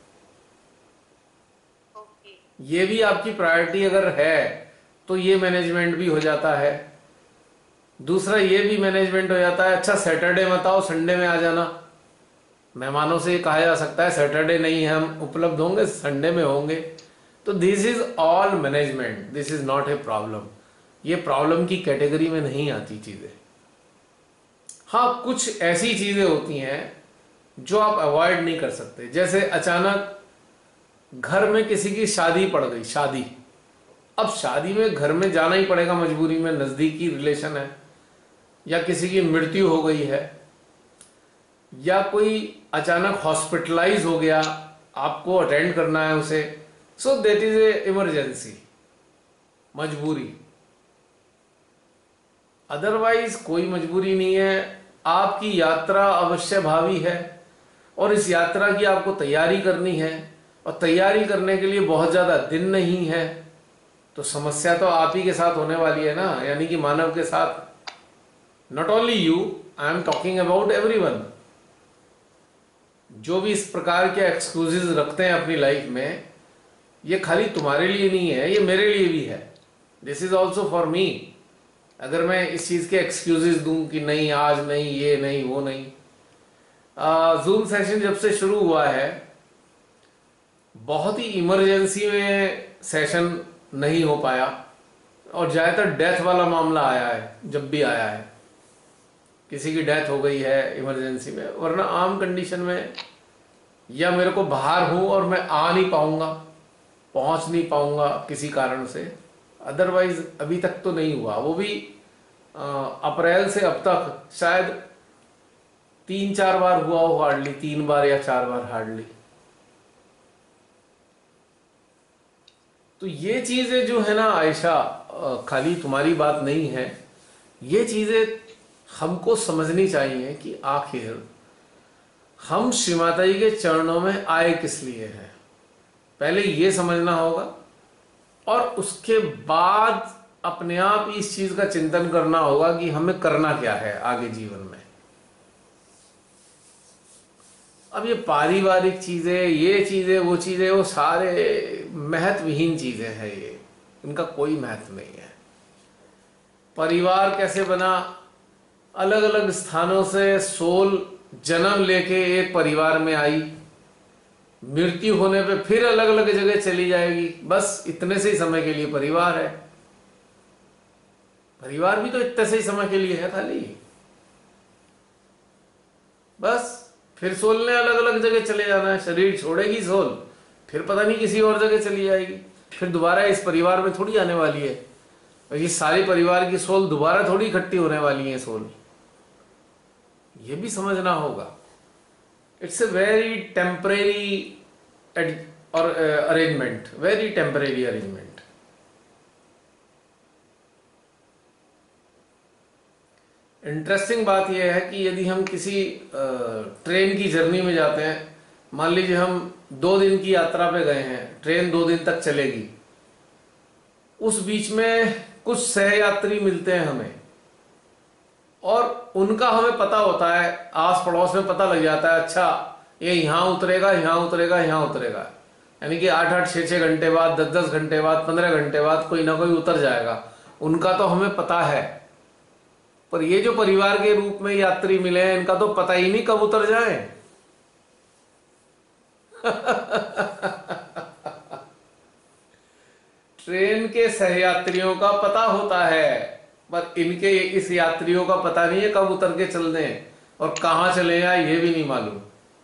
ये भी आपकी प्रायोरिटी अगर है तो ये मैनेजमेंट भी हो जाता है। दूसरा ये भी मैनेजमेंट हो जाता है, अच्छा सैटरडे मत आओ, संडे में आ जाना। मेहमानों से कहा जा सकता है सैटरडे नहीं है हम उपलब्ध होंगे, संडे में होंगे। तो this is all management, this is not a problem. ये प्रॉब्लम की कैटेगरी में नहीं आती चीजें। हाँ, कुछ ऐसी चीजें होती हैं जो आप अवॉइड नहीं कर सकते, जैसे अचानक घर में किसी की शादी पड़ गई, शादी, अब शादी में घर में जाना ही पड़ेगा मजबूरी में, नजदीकी रिलेशन है, या किसी की मृत्यु हो गई है, या कोई अचानक हॉस्पिटलाइज हो गया, आपको अटेंड करना है उसे। So that is a emergency, मजबूरी। अदरवाइज कोई मजबूरी नहीं है। आपकी यात्रा अवश्य भावी है और इस यात्रा की आपको तैयारी करनी है, और तैयारी करने के लिए बहुत ज्यादा दिन नहीं है। तो समस्या तो आप ही के साथ होने वाली है ना, यानी कि मानव के साथ। Not only you, I am talking about everyone. जो भी इस प्रकार के एक्सक्यूजेज रखते हैं अपनी लाइफ में, ये खाली तुम्हारे लिए नहीं है, ये मेरे लिए भी है। This is also for me. अगर मैं इस चीज के एक्सक्यूजेज दूं कि नहीं आज नहीं, ये नहीं, वो नहीं। जूम सेशन जब से शुरू हुआ है, बहुत ही इमरजेंसी में सेशन नहीं हो पाया, और ज्यादातर डेथ वाला मामला आया है। जब भी आया है किसी की डेथ हो गई है इमरजेंसी में, वरना आम कंडीशन में या मेरे को बाहर हूं और मैं आ नहीं पाऊंगा, पहुंच नहीं पाऊंगा किसी कारण से, अदरवाइज अभी तक तो नहीं हुआ। वो भी अप्रैल से अब तक शायद तीन चार बार हुआ हो, हार्डली तीन बार या चार बार हार्डली। तो ये चीजें जो है ना आयशा, खाली तुम्हारी बात नहीं है, ये चीजें हमको समझनी चाहिए कि आखिर हम श्री माता जी के चरणों में आए किस लिए हैं। पहले ये समझना होगा, और उसके बाद अपने आप इस चीज का चिंतन करना होगा कि हमें करना क्या है आगे जीवन में। अब ये पारिवारिक चीजें, ये चीजें, वो चीजें, वो सारे महत्वहीन चीजें हैं, ये इनका कोई महत्व नहीं है। परिवार कैसे बना, अलग अलग स्थानों से सोल जन्म लेके एक परिवार में आई, मृत्यु होने पे फिर अलग अलग जगह चली जाएगी, बस इतने से ही समय के लिए परिवार है। परिवार भी तो इतने से ही समय के लिए है खाली, बस फिर सोल ने अलग अलग जगह चले जाना है। शरीर छोड़ेगी सोल, फिर पता नहीं किसी और जगह चली जाएगी, फिर दोबारा इस परिवार में थोड़ी आने वाली है। और ये सारे परिवार की सोल दोबारा थोड़ी इकट्ठी होने वाली है सोल, ये भी समझना होगा। इट्स ए वेरी टेम्परेरी और arrangement, very temporary arrangement. Interesting बात यह है कि यदि हम किसी ट्रेन की जर्नी में जाते हैं, मान लीजिए हम दो दिन की यात्रा पे गए हैं, ट्रेन दो दिन तक चलेगी, उस बीच में कुछ सहयात्री मिलते हैं हमें और उनका हमें पता होता है, आस पड़ोस में पता लग जाता है, अच्छा ये यहां उतरेगा, यहां उतरेगा, यहां उतरेगा, यानी कि आठ आठ छः छः घंटे बाद, दस दस घंटे बाद, पंद्रह घंटे बाद कोई ना कोई उतर जाएगा, उनका तो हमें पता है। पर ये जो परिवार के रूप में यात्री मिले हैं, इनका तो पता ही नहीं कब उतर जाए। ट्रेन के सहयात्रियों का पता होता है, पर इनके इस यात्रियों का पता नहीं है कब उतर के चल दें और कहां चले जाए, ये भी नहीं मालूम।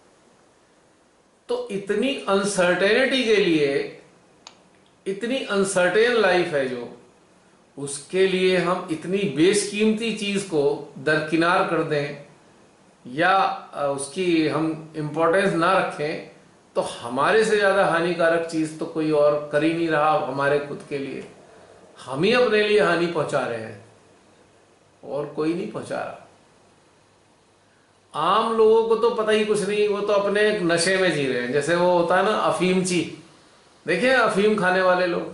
तो इतनी अनसर्टेनिटी के लिए, इतनी अनसर्टेन लाइफ है जो, उसके लिए हम इतनी बेशकीमती चीज को दरकिनार कर दें या उसकी हम इंपॉर्टेंस ना रखें, तो हमारे से ज्यादा हानिकारक चीज तो कोई और कर ही नहीं रहा हमारे खुद के लिए। हम ही अपने लिए हानि पहुंचा रहे हैं और कोई नहीं पहुंचा रहा। आम लोगों को तो पता ही कुछ नहीं, वो तो अपने एक नशे में जी रहे हैं। जैसे वो होता है ना अफीमची, देखिए अफीम खाने वाले लोग,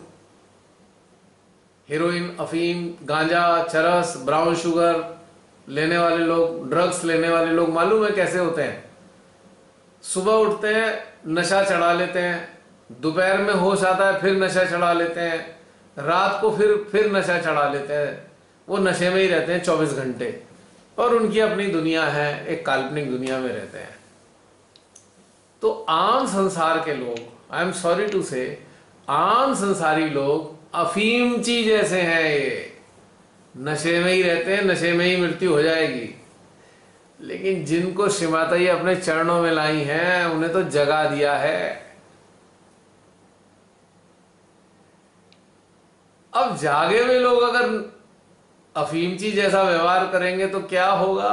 हीरोइन, अफीम, गांजा, चरस, ब्राउन शुगर लेने वाले लोग, ड्रग्स लेने वाले लोग, मालूम है कैसे होते हैं? सुबह उठते हैं, नशा चढ़ा लेते हैं, दोपहर में होश आता है फिर नशा चढ़ा लेते हैं, रात को फिर फिर नशा चढ़ा लेते हैं। वो नशे में ही रहते हैं चौबीस घंटे और उनकी अपनी दुनिया है, एक काल्पनिक दुनिया में रहते हैं। तो आम संसार के लोग, आई एम सॉरी टू से, आम संसारी लोग अफीमची जैसे हैं। ये नशे में ही रहते हैं, नशे में ही मृत्यु हो जाएगी। लेकिन जिनको श्रीमाता अपने चरणों में लाई हैं, उन्हें तो जगा दिया है। अब जागे हुए लोग अगर अफीमची जैसा व्यवहार करेंगे तो क्या होगा?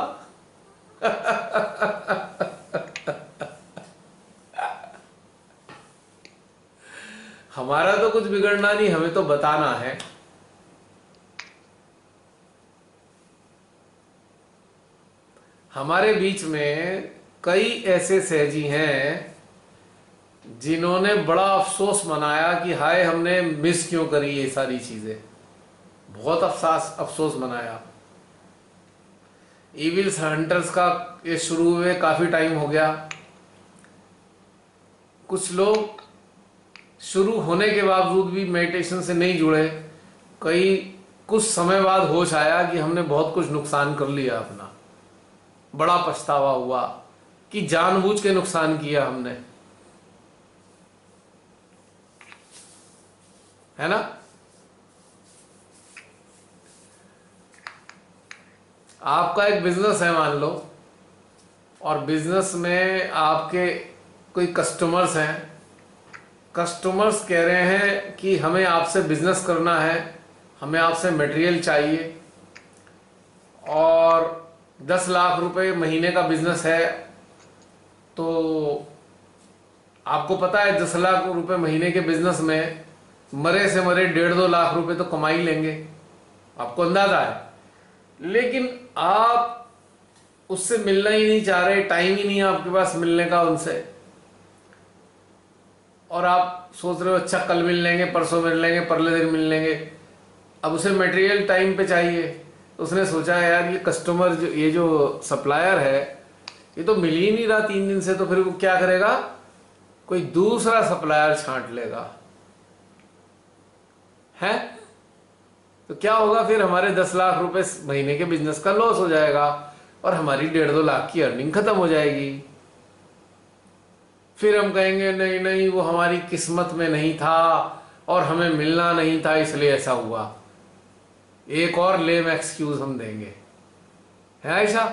हमारा तो कुछ बिगड़ना नहीं, हमें तो बताना है। हमारे बीच में कई ऐसे सहजी हैं जिन्होंने बड़ा अफसोस मनाया कि हाय हमने मिस क्यों करी ये सारी चीजें। बहुत अफसास अफसोस मनाया। इविल्स हंटर्स का ये शुरू हुए काफी टाइम हो गया। कुछ लोग शुरू होने के बावजूद भी मेडिटेशन से नहीं जुड़े। कई कुछ समय बाद होश आया कि हमने बहुत कुछ नुकसान कर लिया अपना। बड़ा पछतावा हुआ कि जानबूझ के नुकसान किया हमने, है ना? आपका एक बिजनेस है मान लो, और बिजनेस में आपके कोई कस्टमर्स हैं। कस्टमर्स कह रहे हैं कि हमें आपसे बिजनेस करना है, हमें आपसे मटेरियल चाहिए, और दस लाख रुपए महीने का बिजनेस है। तो आपको पता है दस लाख रुपए महीने के बिजनेस में मरे से मरे डेढ़ दो लाख रुपए तो कमा ही लेंगे, आपको अंदाजा है। लेकिन आप उससे मिलना ही नहीं चाह रहे, टाइम ही नहीं है आपके पास मिलने का उनसे, और आप सोच रहे हो अच्छा कल मिल लेंगे, परसों मिल लेंगे, परले दिन मिल लेंगे। अब उसे मटेरियल टाइम पे चाहिए। तो उसने सोचा यार ये कस्टमर जो, ये जो सप्लायर है, ये तो मिल ही नहीं रहा तीन दिन से, तो फिर वो क्या करेगा? कोई दूसरा सप्लायर छांट लेगा, है? तो क्या होगा फिर? हमारे दस लाख रुपए महीने के बिजनेस का लॉस हो जाएगा और हमारी डेढ़ दो लाख की अर्निंग खत्म हो जाएगी। फिर हम कहेंगे नहीं नहीं वो हमारी किस्मत में नहीं था और हमें मिलना नहीं था इसलिए ऐसा हुआ। एक और लेम एक्सक्यूज हम देंगे, है ऐसा?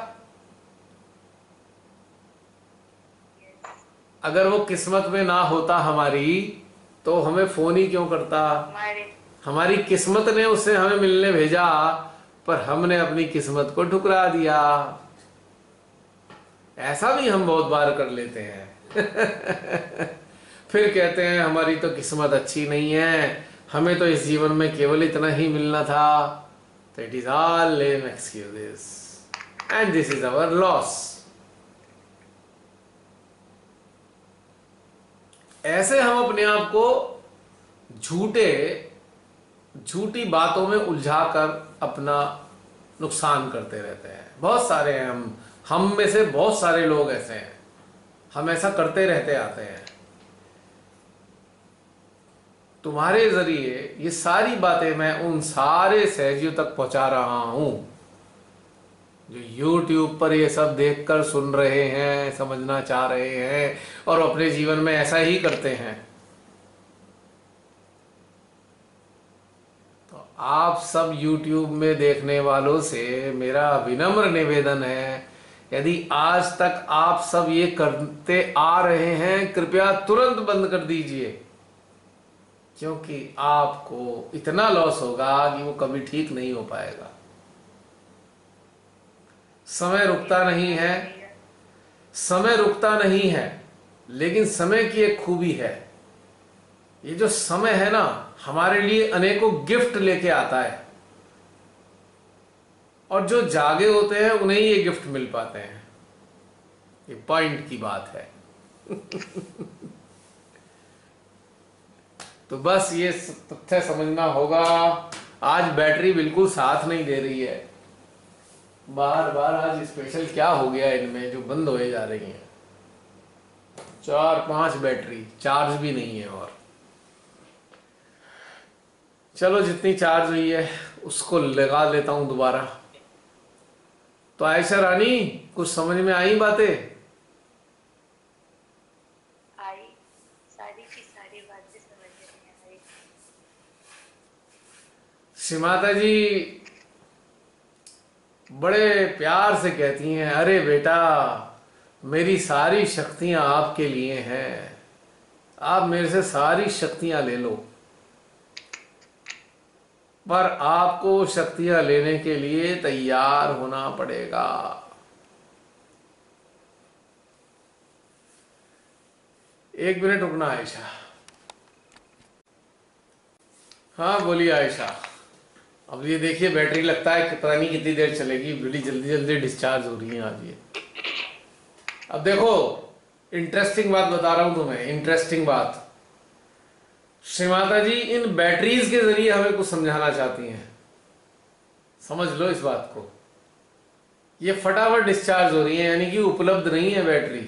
अगर वो किस्मत में ना होता हमारी, तो हमें फोन ही क्यों करता? हमारी किस्मत ने उससे हमें मिलने भेजा, पर हमने अपनी किस्मत को ठुकरा दिया। ऐसा भी हम बहुत बार कर लेते हैं। फिर कहते हैं हमारी तो किस्मत अच्छी नहीं है, हमें तो इस जीवन में केवल इतना ही मिलना था। तो it is all lame excuses and this is our loss. ऐसे हम अपने आप को झूठे झूठी बातों में उलझाकर अपना नुकसान करते रहते हैं। बहुत सारे हैं, हम हम में से बहुत सारे लोग ऐसे हैं, हम ऐसा करते रहते आते हैं। तुम्हारे जरिए ये सारी बातें मैं उन सारे सहजियों तक पहुंचा रहा हूं जो YouTube पर ये सब देखकर सुन रहे हैं, समझना चाह रहे हैं और अपने जीवन में ऐसा ही करते हैं। तो आप सब YouTube में देखने वालों से मेरा विनम्र निवेदन है, यदि आज तक आप सब ये करते आ रहे हैं, कृपया तुरंत बंद कर दीजिए, क्योंकि आपको इतना लॉस होगा कि वो कभी ठीक नहीं हो पाएगा। समय रुकता नहीं है, समय रुकता नहीं है, लेकिन समय की एक खूबी है, ये जो समय है ना, हमारे लिए अनेकों गिफ्ट लेके आता है, और जो जागे होते हैं उन्हें ही ये गिफ्ट मिल पाते हैं। ये पॉइंट की बात है। तो बस ये तथ्य समझना होगा। आज बैटरी बिल्कुल साथ नहीं दे रही है, बार बार आज स्पेशल क्या हो गया इनमें जो बंद होए जा रही हैं। चार पांच बैटरी चार्ज भी नहीं है। और चलो जितनी चार्ज हुई है उसको लगा लेता हूं दोबारा। तो आयशा रानी, कुछ समझ में आई बातें? आई, सारी की सारी बातें समझ में आई। श्रीमाता जी बड़े प्यार से कहती हैं, अरे बेटा मेरी सारी शक्तियां आपके लिए हैं, आप मेरे से सारी शक्तियां ले लो। पर आपको शक्तियां लेने के लिए तैयार होना पड़ेगा। एक मिनट रुकना आयशा। हाँ बोलिए आयशा। अब ये देखिए बैटरी लगता है कि पता नहीं कितनी देर चलेगी, बड़ी जल्दी जल्दी डिस्चार्ज हो रही है आज ये। अब देखो इंटरेस्टिंग बात बता रहा हूं तुम्हें, इंटरेस्टिंग बात। श्रीमाता जी इन बैटरीज के जरिए हमें कुछ समझाना चाहती हैं, समझ लो इस बात को। ये फटाफट डिस्चार्ज हो रही है, यानी कि उपलब्ध नहीं है बैटरी।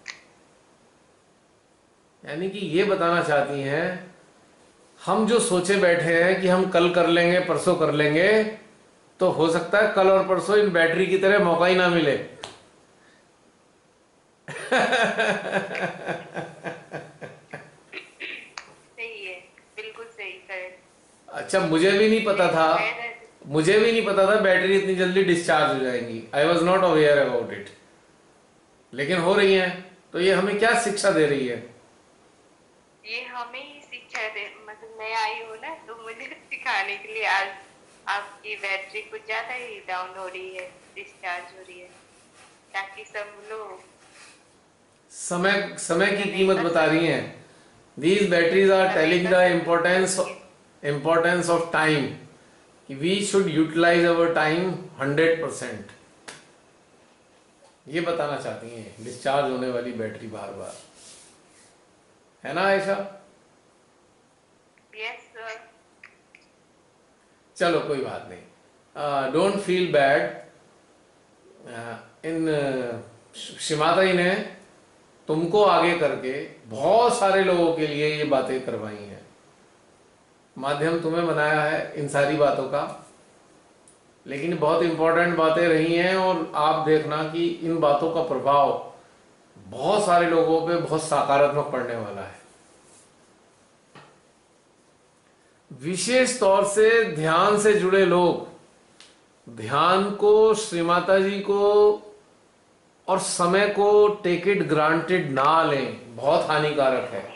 यानी कि ये बताना चाहती हैं हम जो सोचे बैठे हैं कि हम कल कर लेंगे, परसों कर लेंगे, तो हो सकता है कल और परसों इन बैटरी की तरह मौका ही ना मिले। सही है, बिल्कुल सही, करेक्ट। अच्छा मुझे भी नहीं पता था, मुझे भी नहीं पता था बैटरी इतनी जल्दी डिस्चार्ज हो जाएंगी। I was not aware about it, लेकिन हो रही हैं। तो ये हमें क्या शिक्षा दे रही है? ये हमें ही शिक्षा दे, मतलब मैं आई हूँ ना, तो मुझे सिखाने के लिए आज आपकी बैटरी कुछ ज्यादा ही डाउन हो रही है, डिस्चार्ज हो रही है, ताकि सब लोग समय समय की कीमत बता रही हैं। These batteries are telling the importance importance of time, कि we should utilize our time hundred percent. ये बताना चाहती हैं डिस्चार्ज होने वाली बैटरी बार बार, है ना आयशा? Yes sir. चलो कोई बात नहीं, डोंट फील बैड। इन श्रीमाता जी ने तुमको आगे करके बहुत सारे लोगों के लिए ये बातें करवाई हैं, माध्यम तुम्हें बनाया है इन सारी बातों का, लेकिन बहुत इंपॉर्टेंट बातें रही हैं। और आप देखना कि इन बातों का प्रभाव बहुत सारे लोगों पे बहुत सकारात्मक पड़ने वाला है। विशेष तौर से ध्यान से जुड़े लोग ध्यान को, श्रीमाता जी को और समय को टेक इट ग्रांटेड ना लें, बहुत हानिकारक है।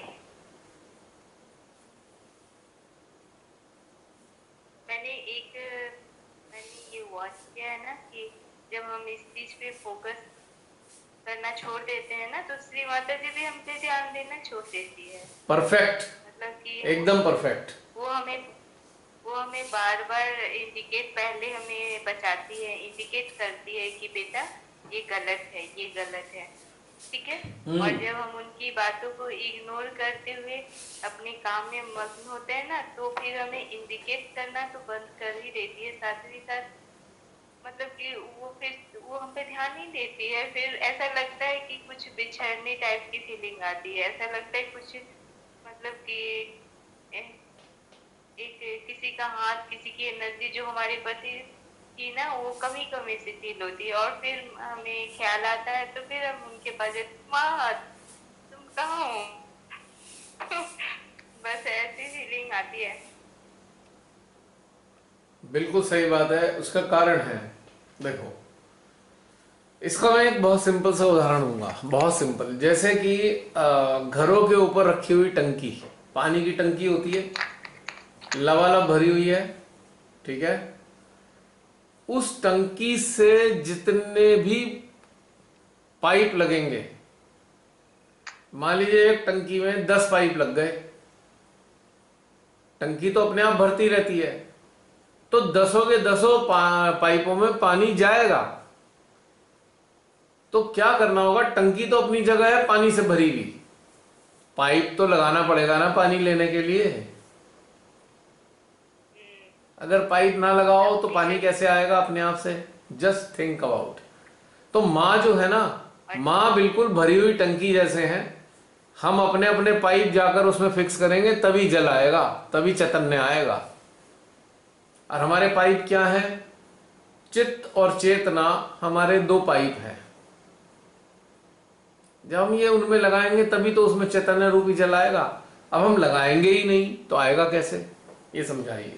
मैंने एक मैंने ये वॉच किया है ना कि जब हम इस चीज पे फोकस करना छोड़ देते हैं ना, तो श्री माता जी भी हमसे ध्यान देना छोड़ देती है। परफेक्ट, मतलब कि एकदम परफेक्ट। वो हमें वो हमें बार बार इंडिकेट, पहले हमें बचाती है, इंडिकेट करती है कि बेटा ये गलत है, ये गलत है, ठीक है। और जब हम उनकी बातों को इग्नोर करते हुए अपने काम में मग्न होते हैं ना, तो फिर हमें इंडिकेट करना तो बंद कर ही देती है, साथ ही साथ मतलब कि वो फिर वो हम पे ध्यान नहीं देती है। फिर ऐसा लगता है कि कुछ बिछड़ने टाइप की फीलिंग आती है, ऐसा लगता है कुछ मतलब कि एक किसी का हाथ, किसी की एनर्जी जो हमारे प्रति की ना, वो कमी कमी से फील होती है। और फिर हमें ख्याल आता है तो फिर हम उनके पास जाते, माँ तुम कहाँ हो? बस ऐसी फीलिंग आती है। बिल्कुल सही बात है। उसका कारण है, देखो इसका मैं एक बहुत सिंपल सा उदाहरण दूंगा, बहुत सिंपल। जैसे कि घरों के ऊपर रखी हुई टंकी, पानी की टंकी होती है, लबालब भरी हुई है, ठीक है। उस टंकी से जितने भी पाइप लगेंगे, मान लीजिए एक टंकी में दस पाइप लग गए, टंकी तो अपने आप भरती रहती है, तो दसों के दसों पा, पाइपों में पानी जाएगा। तो क्या करना होगा, टंकी तो अपनी जगह है पानी से भरी हुई, पाइप तो लगाना पड़ेगा ना पानी लेने के लिए। अगर पाइप ना लगाओ तो पानी कैसे आएगा अपने आप से? Just think about. तो माँ जो है ना, माँ बिल्कुल भरी हुई टंकी जैसे हैं। हम अपने अपने पाइप जाकर उसमें फिक्स करेंगे तभी जल आएगा, तभी चैतन्य आएगा। और हमारे पाइप क्या है? चित्त और चेतना हमारे दो पाइप हैं। जब हम ये उनमें लगाएंगे तभी तो उसमें चैतन्य रूपी जल आएगा। अब हम लगाएंगे ही नहीं तो आएगा कैसे, ये समझाइए।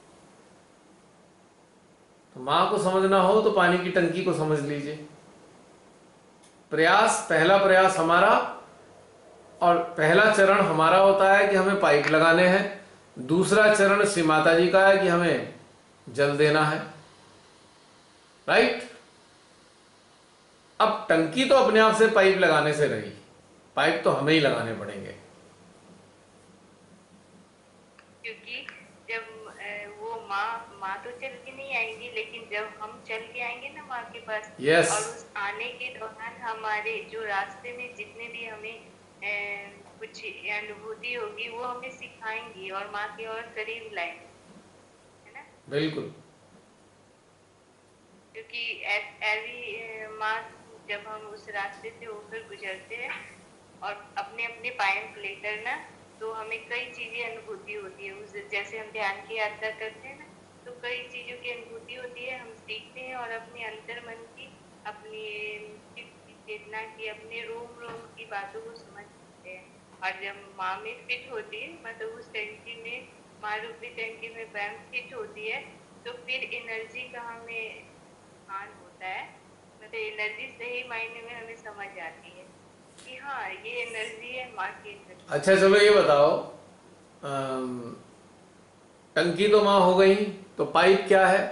तो मां को समझना हो तो पानी की टंकी को समझ लीजिए। प्रयास, पहला प्रयास हमारा और पहला चरण हमारा होता है कि हमें पाइप लगाने हैं। दूसरा चरण श्री माता जी का है कि हमें जल देना है, राइट। अब टंकी तो अपने आप से पाइप लगाने से रही, पाइप तो हमें ही लगाने पड़ेंगे। क्योंकि जब वो माँ माँ तो चल के नहीं आएंगी, लेकिन जब हम चल के आएंगे ना माँ के पास, yes. और उस आने के दौरान हमारे जो रास्ते में जितने भी हमें ए, कुछ अनुभूति होगी वो हमें सिखाएंगी और माँ की ओर करीब लाएंगे, है ना। बिल्कुल। क्योंकि एवरी माँ, जब हम उस रास्ते से होकर गुजरते हैं और अपने अपने पायम लेकर ना, तो हमें कई चीजें अनुभूति होती है। उस जैसे हम ध्यान की यात्रा करते हैं ना, तो कई चीजों की अनुभूति होती है, हम सीखते हैं और अपने अंतर मन की, अपनी चेतना की, अपने रोम रोम की बातों को समझते हैं। और जब माँ में फिट होती है, मतलब उस टंकी में, माँ रूपी टंकी में पैम फिट होती है, तो फिर एनर्जी का हमें ध्यान होता है। मतलब एनर्जी सही मायने में हमें समझ आती है कि हाँ ये एनर्जी है माँ की एनर्जी। अच्छा चलो ये बताओ, टंकी तो माँ हो गई, तो पाइप क्या है?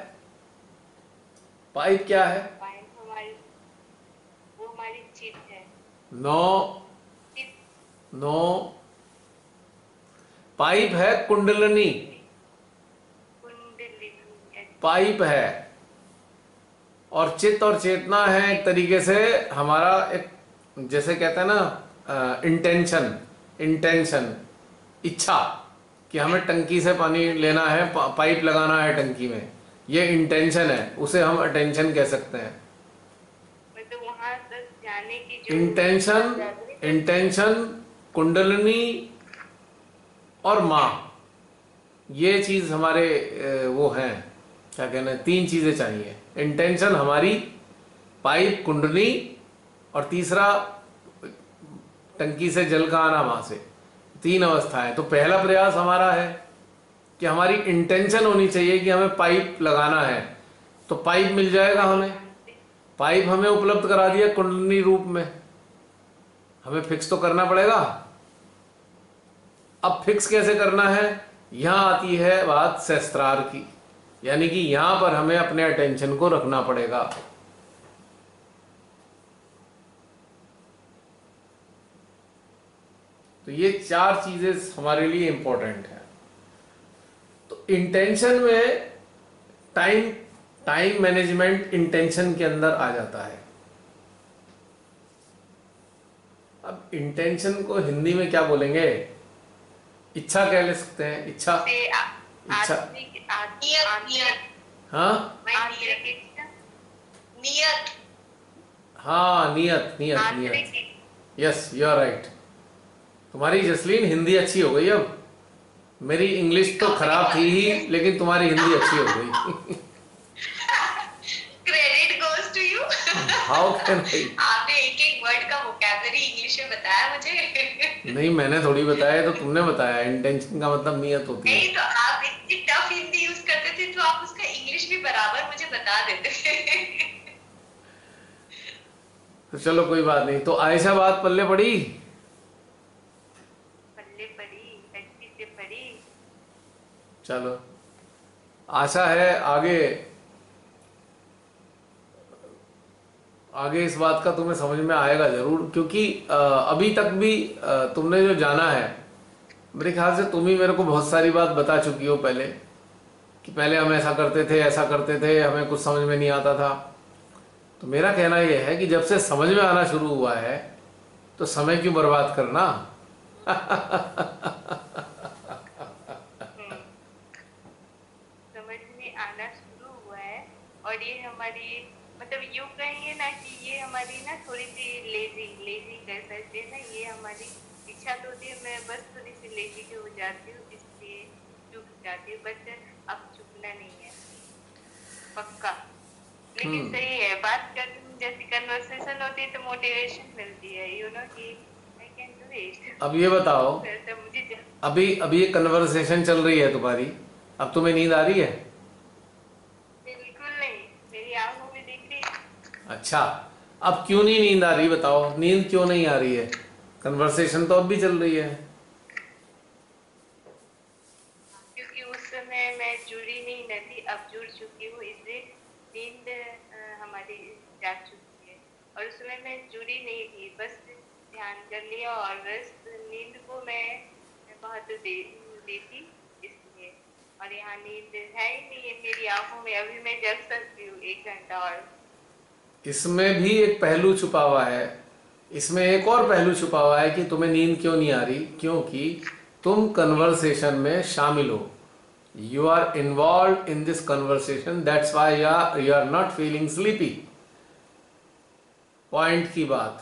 पाइप क्या है? पाइप हमारी, वो हमारी चित्त है। नो नो, पाइप है कुंडलनी, कुंडलिनी पाइप है। और चित्त और चेतना है एक तरीके से हमारा एक, जैसे कहते हैं ना इंटेंशन, इंटेंशन इच्छा कि हमें टंकी से पानी लेना है, पा, पाइप लगाना है टंकी में, ये इंटेंशन है, उसे हम अटेंशन कह सकते हैं। मतलब वहां तक जाने की जो इंटेंशन, इंटेंशन, कुंडलिनी और माँ, ये चीज हमारे वो हैं, क्या कहना है, तीन चीजें चाहिए। इंटेंशन हमारी, पाइप, कुंडली, और तीसरा टंकी से जल का आना मां से। तीन अवस्थाएं। तो पहला प्रयास हमारा है कि हमारी इंटेंशन होनी चाहिए कि हमें पाइप लगाना है, तो पाइप मिल जाएगा हमें। पाइप हमें उपलब्ध करा दिया कुंडली रूप में, हमें फिक्स तो करना पड़ेगा। अब फिक्स कैसे करना है, यहां आती है बात सहस्त्रार की, यानी कि यहां पर हमें अपने अटेंशन को रखना पड़ेगा। तो ये चार चीजें हमारे लिए इंपॉर्टेंट है। तो इंटेंशन में टाइम टाइम मैनेजमेंट इंटेंशन के अंदर आ जाता है। अब इंटेंशन को हिंदी में क्या बोलेंगे? इच्छा कह ले सकते हैं, इच्छा से आ- इच्छा आत्मिक आत- नियत आंतरिक नियत हाँ आंतरिक इच्छा, नियत हाँ, नियत नियत आंतरिक नियत। इच्छा। Yes, you are right. तुम्हारी जसलीन हिंदी अच्छी हो गई। अब मेरी इंग्लिश तो खराब थी ही, लेकिन तुम्हारी हिंदी अच्छी हो गई। Credit goes to you. How can I? आपने एक एक वर्ड का वोकैबुलरी इंग्लिश में बताया मुझे। नहीं, मैंने थोड़ी बताया, तो तुमने बताया। इंटेंशन का मतलब नियत होती है। नहीं तो आप इतनी टफ हिंदी यूज करते थे तो आप उसका इंग्लिश भी बराबर मुझे बता देते थे। तो चलो कोई बात नहीं। तो आयशा बात पल्ले पड़ी? पल्ले पड़ी, अच्छी से पड़ी। चलो, आशा है आगे आगे इस बात का तुम्हें समझ में आएगा जरूर, क्योंकि अ, अभी तक भी अ, तुमने जो जाना है, मेरे ख्याल से तुम ही मेरे को बहुत सारी बात बता चुकी हो पहले, कि पहले हम ऐसा करते थे, ऐसा करते थे, हमें कुछ समझ में नहीं आता था। तो मेरा कहना यह है कि जब से समझ में आना शुरू हुआ है, तो समय क्यों बर्बाद करना? हम्म, समझ में आना शुरू हुआ है। और ये हमारी, मतलब यूँ कहेंगे ना कि ये हमारी ना थोड़ी सी लेजी लेजी कह सकते हैं ना, ये हमारी इच्छा तो होती है, मैं बस थोड़ी सी लेजी की हो जाती हूँ, इसलिए चुप जाती हूँ। बट अब चुपना नहीं है, पक्का। लेकिन हम्म। सही है, बात कर जैसी कन्वर्सेशन होती है तो मोटिवेशन मिलती है, यू नो कि आई कैन डू इट। अब ये बताओ, तो मुझे ज- अभी अभी ये कन्वर्सेशन चल रही है तुम्हारी, अब तुम्हें नींद आ रही है? बिल्कुल नहीं, मेरी आंखों में दिख रही है। अच्छा, अब क्यों नहीं नींद आ रही बताओ? नींद क्यों नहीं आ रही है? कन्वर्सेशन तो अब भी चल रही है। क्योंकि उस समय मैं जुड़ी नहीं न थी, अब जुड़ चुकी हूँ, इसलिए नींद अ, हमारी जाग चुकी है। और उस समय मैं जुड़ी नहीं थी, बस ध्यान कर लिया और बस नींद को मैं महत्व दे देती इसलिए। और यहाँ नींद है ही नहीं है मेरी आंखों में, अभी मैं जग सकती हूँ एक घंटा और। इसमें भी एक पहलू छुपा हुआ है। इसमें एक और पहलू छुपा हुआ है कि तुम्हें नींद क्यों नहीं आ रही, क्योंकि तुम कन्वर्सेशन में शामिल हो। You are involve in this conversation, that's why you are not feeling sleepy. Point की बात।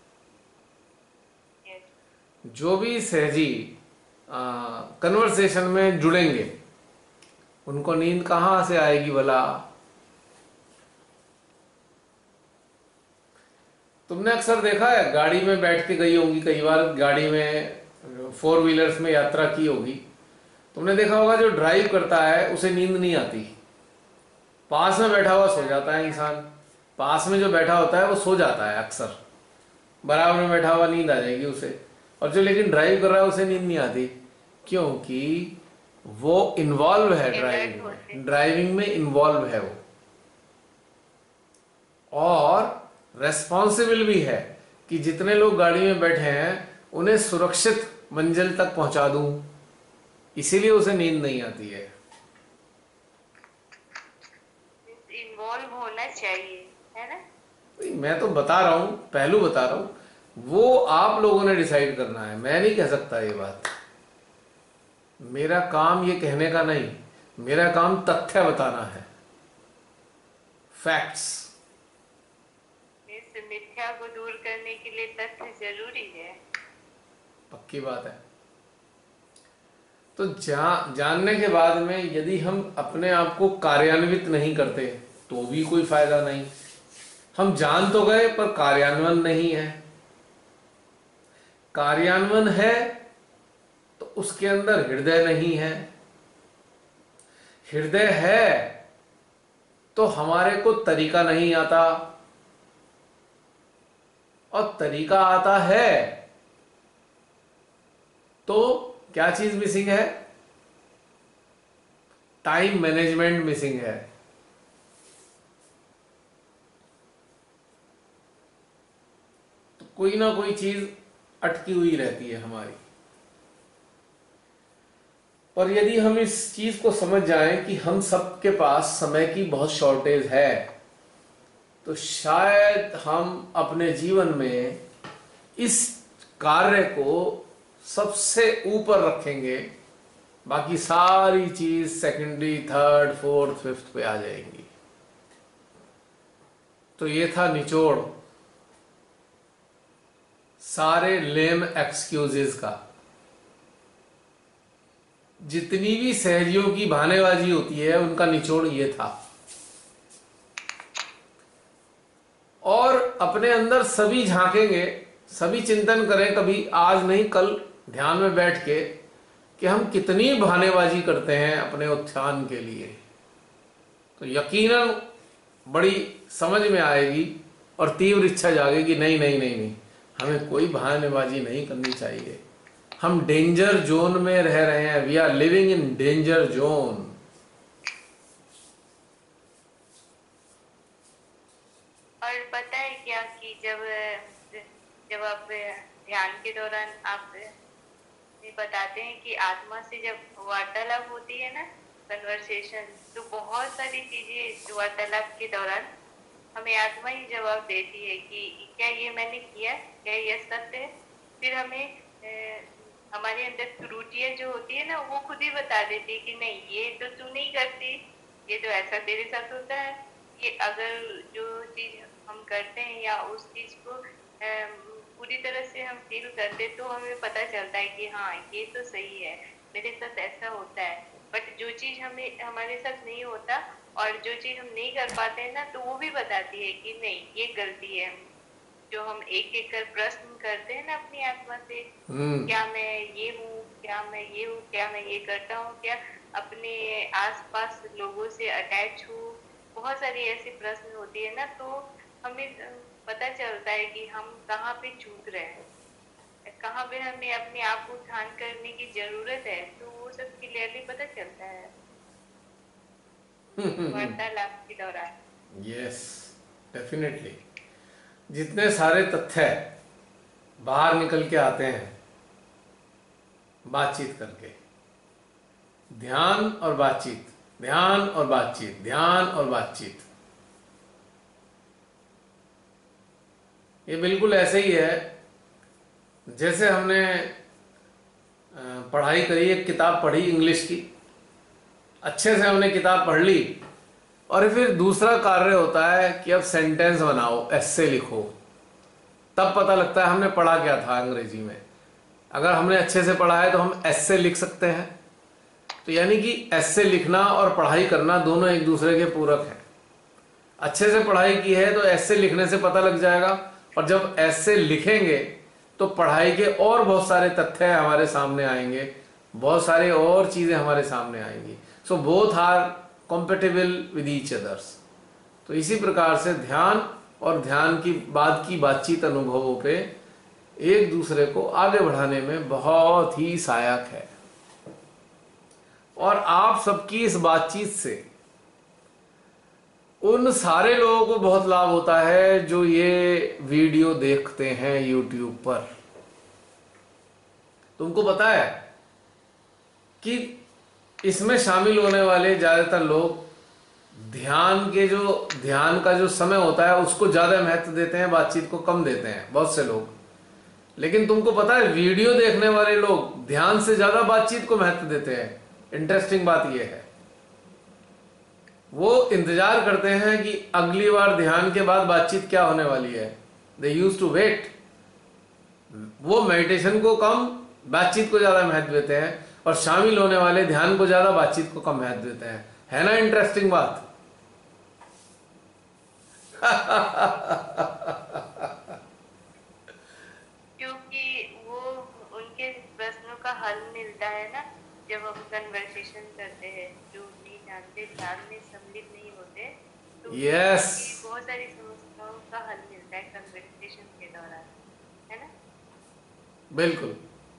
Yes. जो भी सहजी कन्वर्सेशन में जुड़ेंगे, उनको नींद कहाँ से आएगी भला? तुमने अक्सर देखा है, गाड़ी में बैठ के गई होंगी कई बार, गाड़ी में फोर व्हीलर्स में यात्रा की होगी, तुमने देखा होगा जो ड्राइव करता है उसे नींद नहीं आती। पास में बैठा हुआ सो जाता है इंसान, पास में जो बैठा होता है वो सो जाता है अक्सर, बराबर में बैठा हुआ नींद आ जाएगी उसे। और जो लेकिन ड्राइव कर रहा है उसे नींद नहीं आती, क्योंकि वो इन्वॉल्व है ड्राइविंग में, ड्राइविंग में इन्वॉल्व है वो, और रेस्पॉन्सिबल भी है कि जितने लोग गाड़ी में बैठे हैं उन्हें सुरक्षित मंजिल तक पहुंचा दूं, इसीलिए उसे नींद नहीं आती है। इन्वॉल्व होना चाहिए, है ना? नहीं, मैं तो बता रहा हूं, पहलू बता रहा हूं, वो आप लोगों ने डिसाइड करना है, मैं नहीं कह सकता ये बात। मेरा काम ये कहने का नहीं, मेरा काम तथ्य बताना है, फैक्ट्स। इस मिथ्या को दूर करने के लिए तथ्य जरूरी है। पक्की बात है। तो जा, जानने के बाद में यदि हम अपने आप को कार्यान्वित नहीं करते तो भी कोई फायदा नहीं। हम जान तो गए पर कार्यान्वयन नहीं है। कार्यान्वयन है तो उसके अंदर हृदय नहीं है। हृदय है तो हमारे को तरीका नहीं आता, और तरीका आता है तो क्या चीज मिसिंग है? टाइम मैनेजमेंट मिसिंग है। तो कोई ना कोई चीज अटकी हुई रहती है हमारी। और यदि हम इस चीज को समझ जाएं कि हम सबके पास समय की बहुत शॉर्टेज है, तो शायद हम अपने जीवन में इस कार्य को सबसे ऊपर रखेंगे, बाकी सारी चीज सेकेंडरी, थर्ड, फोर्थ, फिफ्थ पे आ जाएंगी। तो ये था निचोड़ सारे लेम एक्सक्यूजेस का। जितनी भी सहजियों की बहानेबाजी होती है उनका निचोड़ ये था। और अपने अंदर सभी झांकेंगे, सभी चिंतन करें कभी आज नहीं कल ध्यान में बैठ के कि हम कितनी बहानेबाजी करते हैं अपने उत्थान के लिए, तो यकीनन बड़ी समझ में आएगी और तीव्र इच्छा जागेगी, नहीं नहीं नहीं नहीं हमें कोई बहानेबाजी नहीं करनी चाहिए। हम डेंजर जोन में रह रहे हैं, we are living in danger zone. और पता है क्या कि जब जब आप ध्यान के दौरान आप ये बताते हैं कि आत्मा से जब वार्तालाप होती है ना, कन्वर्सेशन, तो बहुत सारी चीजें वार्तालाप के दौरान हमें आत्मा ही जवाब देती है कि क्या ये मैंने किया, क्या ये सत्य है। फिर हमें ए, हमारे अंदर त्रुटियां जो होती है ना, वो खुद ही बता देती है कि नहीं ये तो तू नहीं करती, ये तो ऐसा तेरे साथ होता है। ये अगर जो चीज हम करते हैं या उस चीज को ए, पूरी तरह से हम फील करते, तो हमें पता चलता है कि हाँ ये तो सही है, मेरे साथ ऐसा होता है। बट जो चीज हमें हमारे साथ नहीं होता और जो चीज हम नहीं कर पाते हैं ना, तो वो भी बताती है कि नहीं ये गलती है। जो हम एक एक कर प्रश्न करते हैं ना अपनी आत्मा से, क्या मैं ये हूँ, क्या मैं ये हूँ, क्या मैं ये करता हूँ, क्या अपने आसपास लोगों से अटैच हूँ, बहुत सारी ऐसी प्रश्न होती है ना, तो हमें पता चलता है कि हम कहाँ पे चूक रहे हैं, कहाँ पे हमें अपने आप को ध्यान करने की जरूरत है। तो वो सब क्लियरली पता चलता है वार्तालाप के दौरान। Yes, definitely. जितने सारे तथ्य बाहर निकल के आते हैं बातचीत करके, ध्यान और बातचीत, ध्यान और बातचीत, ध्यान और बातचीत, ये बिल्कुल ऐसे ही है जैसे हमने पढ़ाई करी, एक किताब पढ़ी इंग्लिश की, अच्छे से हमने किताब पढ़ ली, और फिर दूसरा कार्य होता है कि अब सेंटेंस बनाओ, एस्से लिखो। तब पता लगता है हमने पढ़ा क्या था अंग्रेजी में। अगर हमने अच्छे से पढ़ा है तो हम एस्से लिख सकते हैं। तो यानी कि एस्से लिखना और पढ़ाई करना दोनों एक दूसरे के पूरक हैं। अच्छे से पढ़ाई की है तो एस्से लिखने से पता लग जाएगा, और जब एस्से लिखेंगे तो पढ़ाई के और बहुत सारे तथ्य हमारे सामने आएंगे, बहुत सारे और चीजें हमारे सामने आएंगी। So both are compatible with each others. तो इसी प्रकार से ध्यान और ध्यान की बाद की बातचीत अनुभवों पे एक दूसरे को आगे बढ़ाने में बहुत ही सहायक है। और आप सबकी इस बातचीत से उन सारे लोगों को बहुत लाभ होता है जो ये वीडियो देखते हैं यूट्यूब पर। तुमको पता है कि इसमें शामिल होने वाले ज्यादातर लोग ध्यान के जो ध्यान का जो समय होता है उसको ज्यादा महत्व देते हैं, बातचीत को कम देते हैं बहुत से लोग। लेकिन तुमको पता है वीडियो देखने वाले लोग ध्यान से ज्यादा बातचीत को महत्व देते हैं। इंटरेस्टिंग बात यह है, वो इंतजार करते हैं कि अगली बार ध्यान के बाद बातचीत क्या होने वाली है। They use to wait. वो मेडिटेशन को कम, बातचीत को ज्यादा महत्व देते हैं, और शामिल होने वाले ध्यान को ज्यादा, बातचीत को कम महत्व देते हैं। है ना इंटरेस्टिंग बात? क्योंकि वो उनके प्रश्नों का हल मिलता है ना जब हम कन्वर्सेशन करते हैं। जो नहीं जानते, ध्यान में सम्मिलित नहीं होते, तो yes. बहुत सारी समस्याओं का हल मिलता है कन्वर्सेशन के दौरान, है ना? बिल्कुल।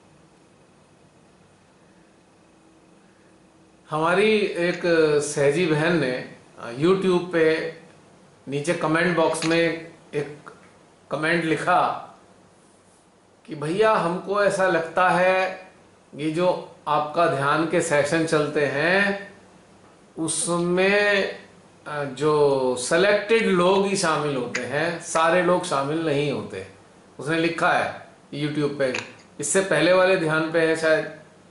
हमारी एक सहजी बहन ने YouTube पे नीचे कमेंट बॉक्स में एक कमेंट लिखा कि भैया हमको ऐसा लगता है ये जो आपका ध्यान के सेशन चलते हैं उसमें जो सेलेक्टेड लोग ही शामिल होते हैं, सारे लोग शामिल नहीं होते। उसने लिखा है यूट्यूब पे, इससे पहले वाले ध्यान पे है शायद।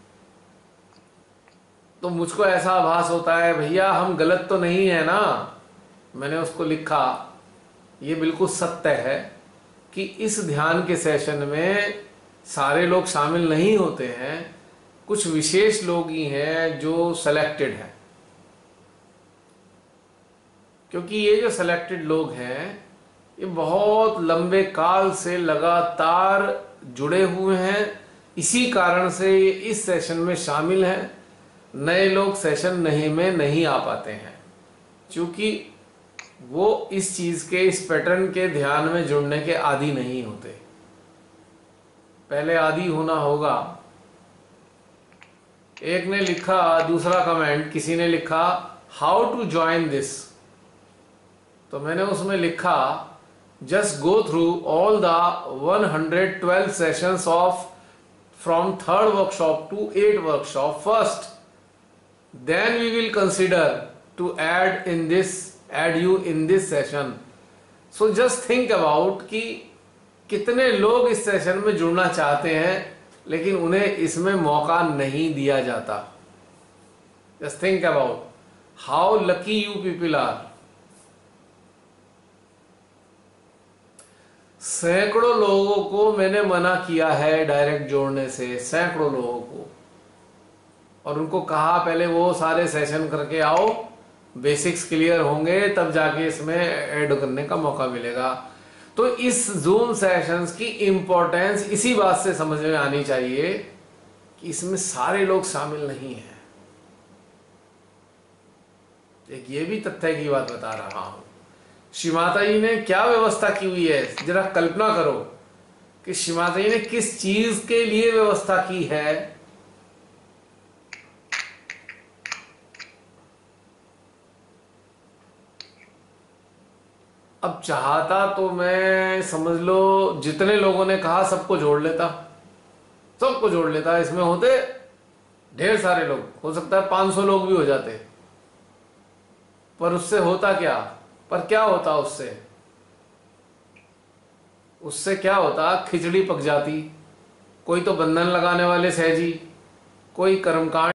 तो मुझको ऐसा आभास होता है भैया हम गलत तो नहीं है ना। मैंने उसको लिखा ये बिल्कुल सत्य है कि इस ध्यान के सेशन में सारे लोग शामिल नहीं होते हैं, कुछ विशेष लोग ही हैं जो सेलेक्टेड हैं। क्योंकि ये जो सेलेक्टेड लोग हैं ये बहुत लंबे काल से लगातार जुड़े हुए हैं, इसी कारण से ये इस सेशन में शामिल हैं। नए लोग सेशन नहीं में नहीं आ पाते हैं क्योंकि वो इस चीज के, इस पैटर्न के ध्यान में जुड़ने के आदी नहीं होते। पहले आदी होना होगा। एक ने लिखा, दूसरा कमेंट किसी ने लिखा हाउ टू ज्वाइन दिस, तो मैंने उसमें लिखा just go through all the one hundred twelve sessions of from third workshop to eight workshop first, then we will consider to add in this add you in this session. So just think about कि कितने लोग इस सेशन में जुड़ना चाहते हैं लेकिन उन्हें इसमें मौका नहीं दिया जाता। Just think about how lucky you people are. सैकड़ों लोगों को मैंने मना किया है डायरेक्ट जोड़ने से, सैकड़ों लोगों को, और उनको कहा पहले वो सारे सेशन करके आओ, बेसिक्स क्लियर होंगे तब जाके इसमें ऐड करने का मौका मिलेगा। तो इस जूम सेशंस की इंपॉर्टेंस इसी बात से समझ में आनी चाहिए कि इसमें सारे लोग शामिल नहीं हैं। एक ये भी तथ्य की बात बता रहा हूं। श्री माता जी ने क्या व्यवस्था की हुई है, जरा कल्पना करो कि श्री माता जी ने किस चीज के लिए व्यवस्था की है। अब चाहता तो मैं समझ लो जितने लोगों ने कहा सबको जोड़ लेता, सबको जोड़ लेता। इसमें होते ढेर सारे लोग, हो सकता है पाँच सौ लोग भी हो जाते, पर उससे होता क्या, पर क्या होता उससे उससे क्या होता, खिचड़ी पक जाती। कोई तो बंधन लगाने वाले सहजी, कोई कर्मकांड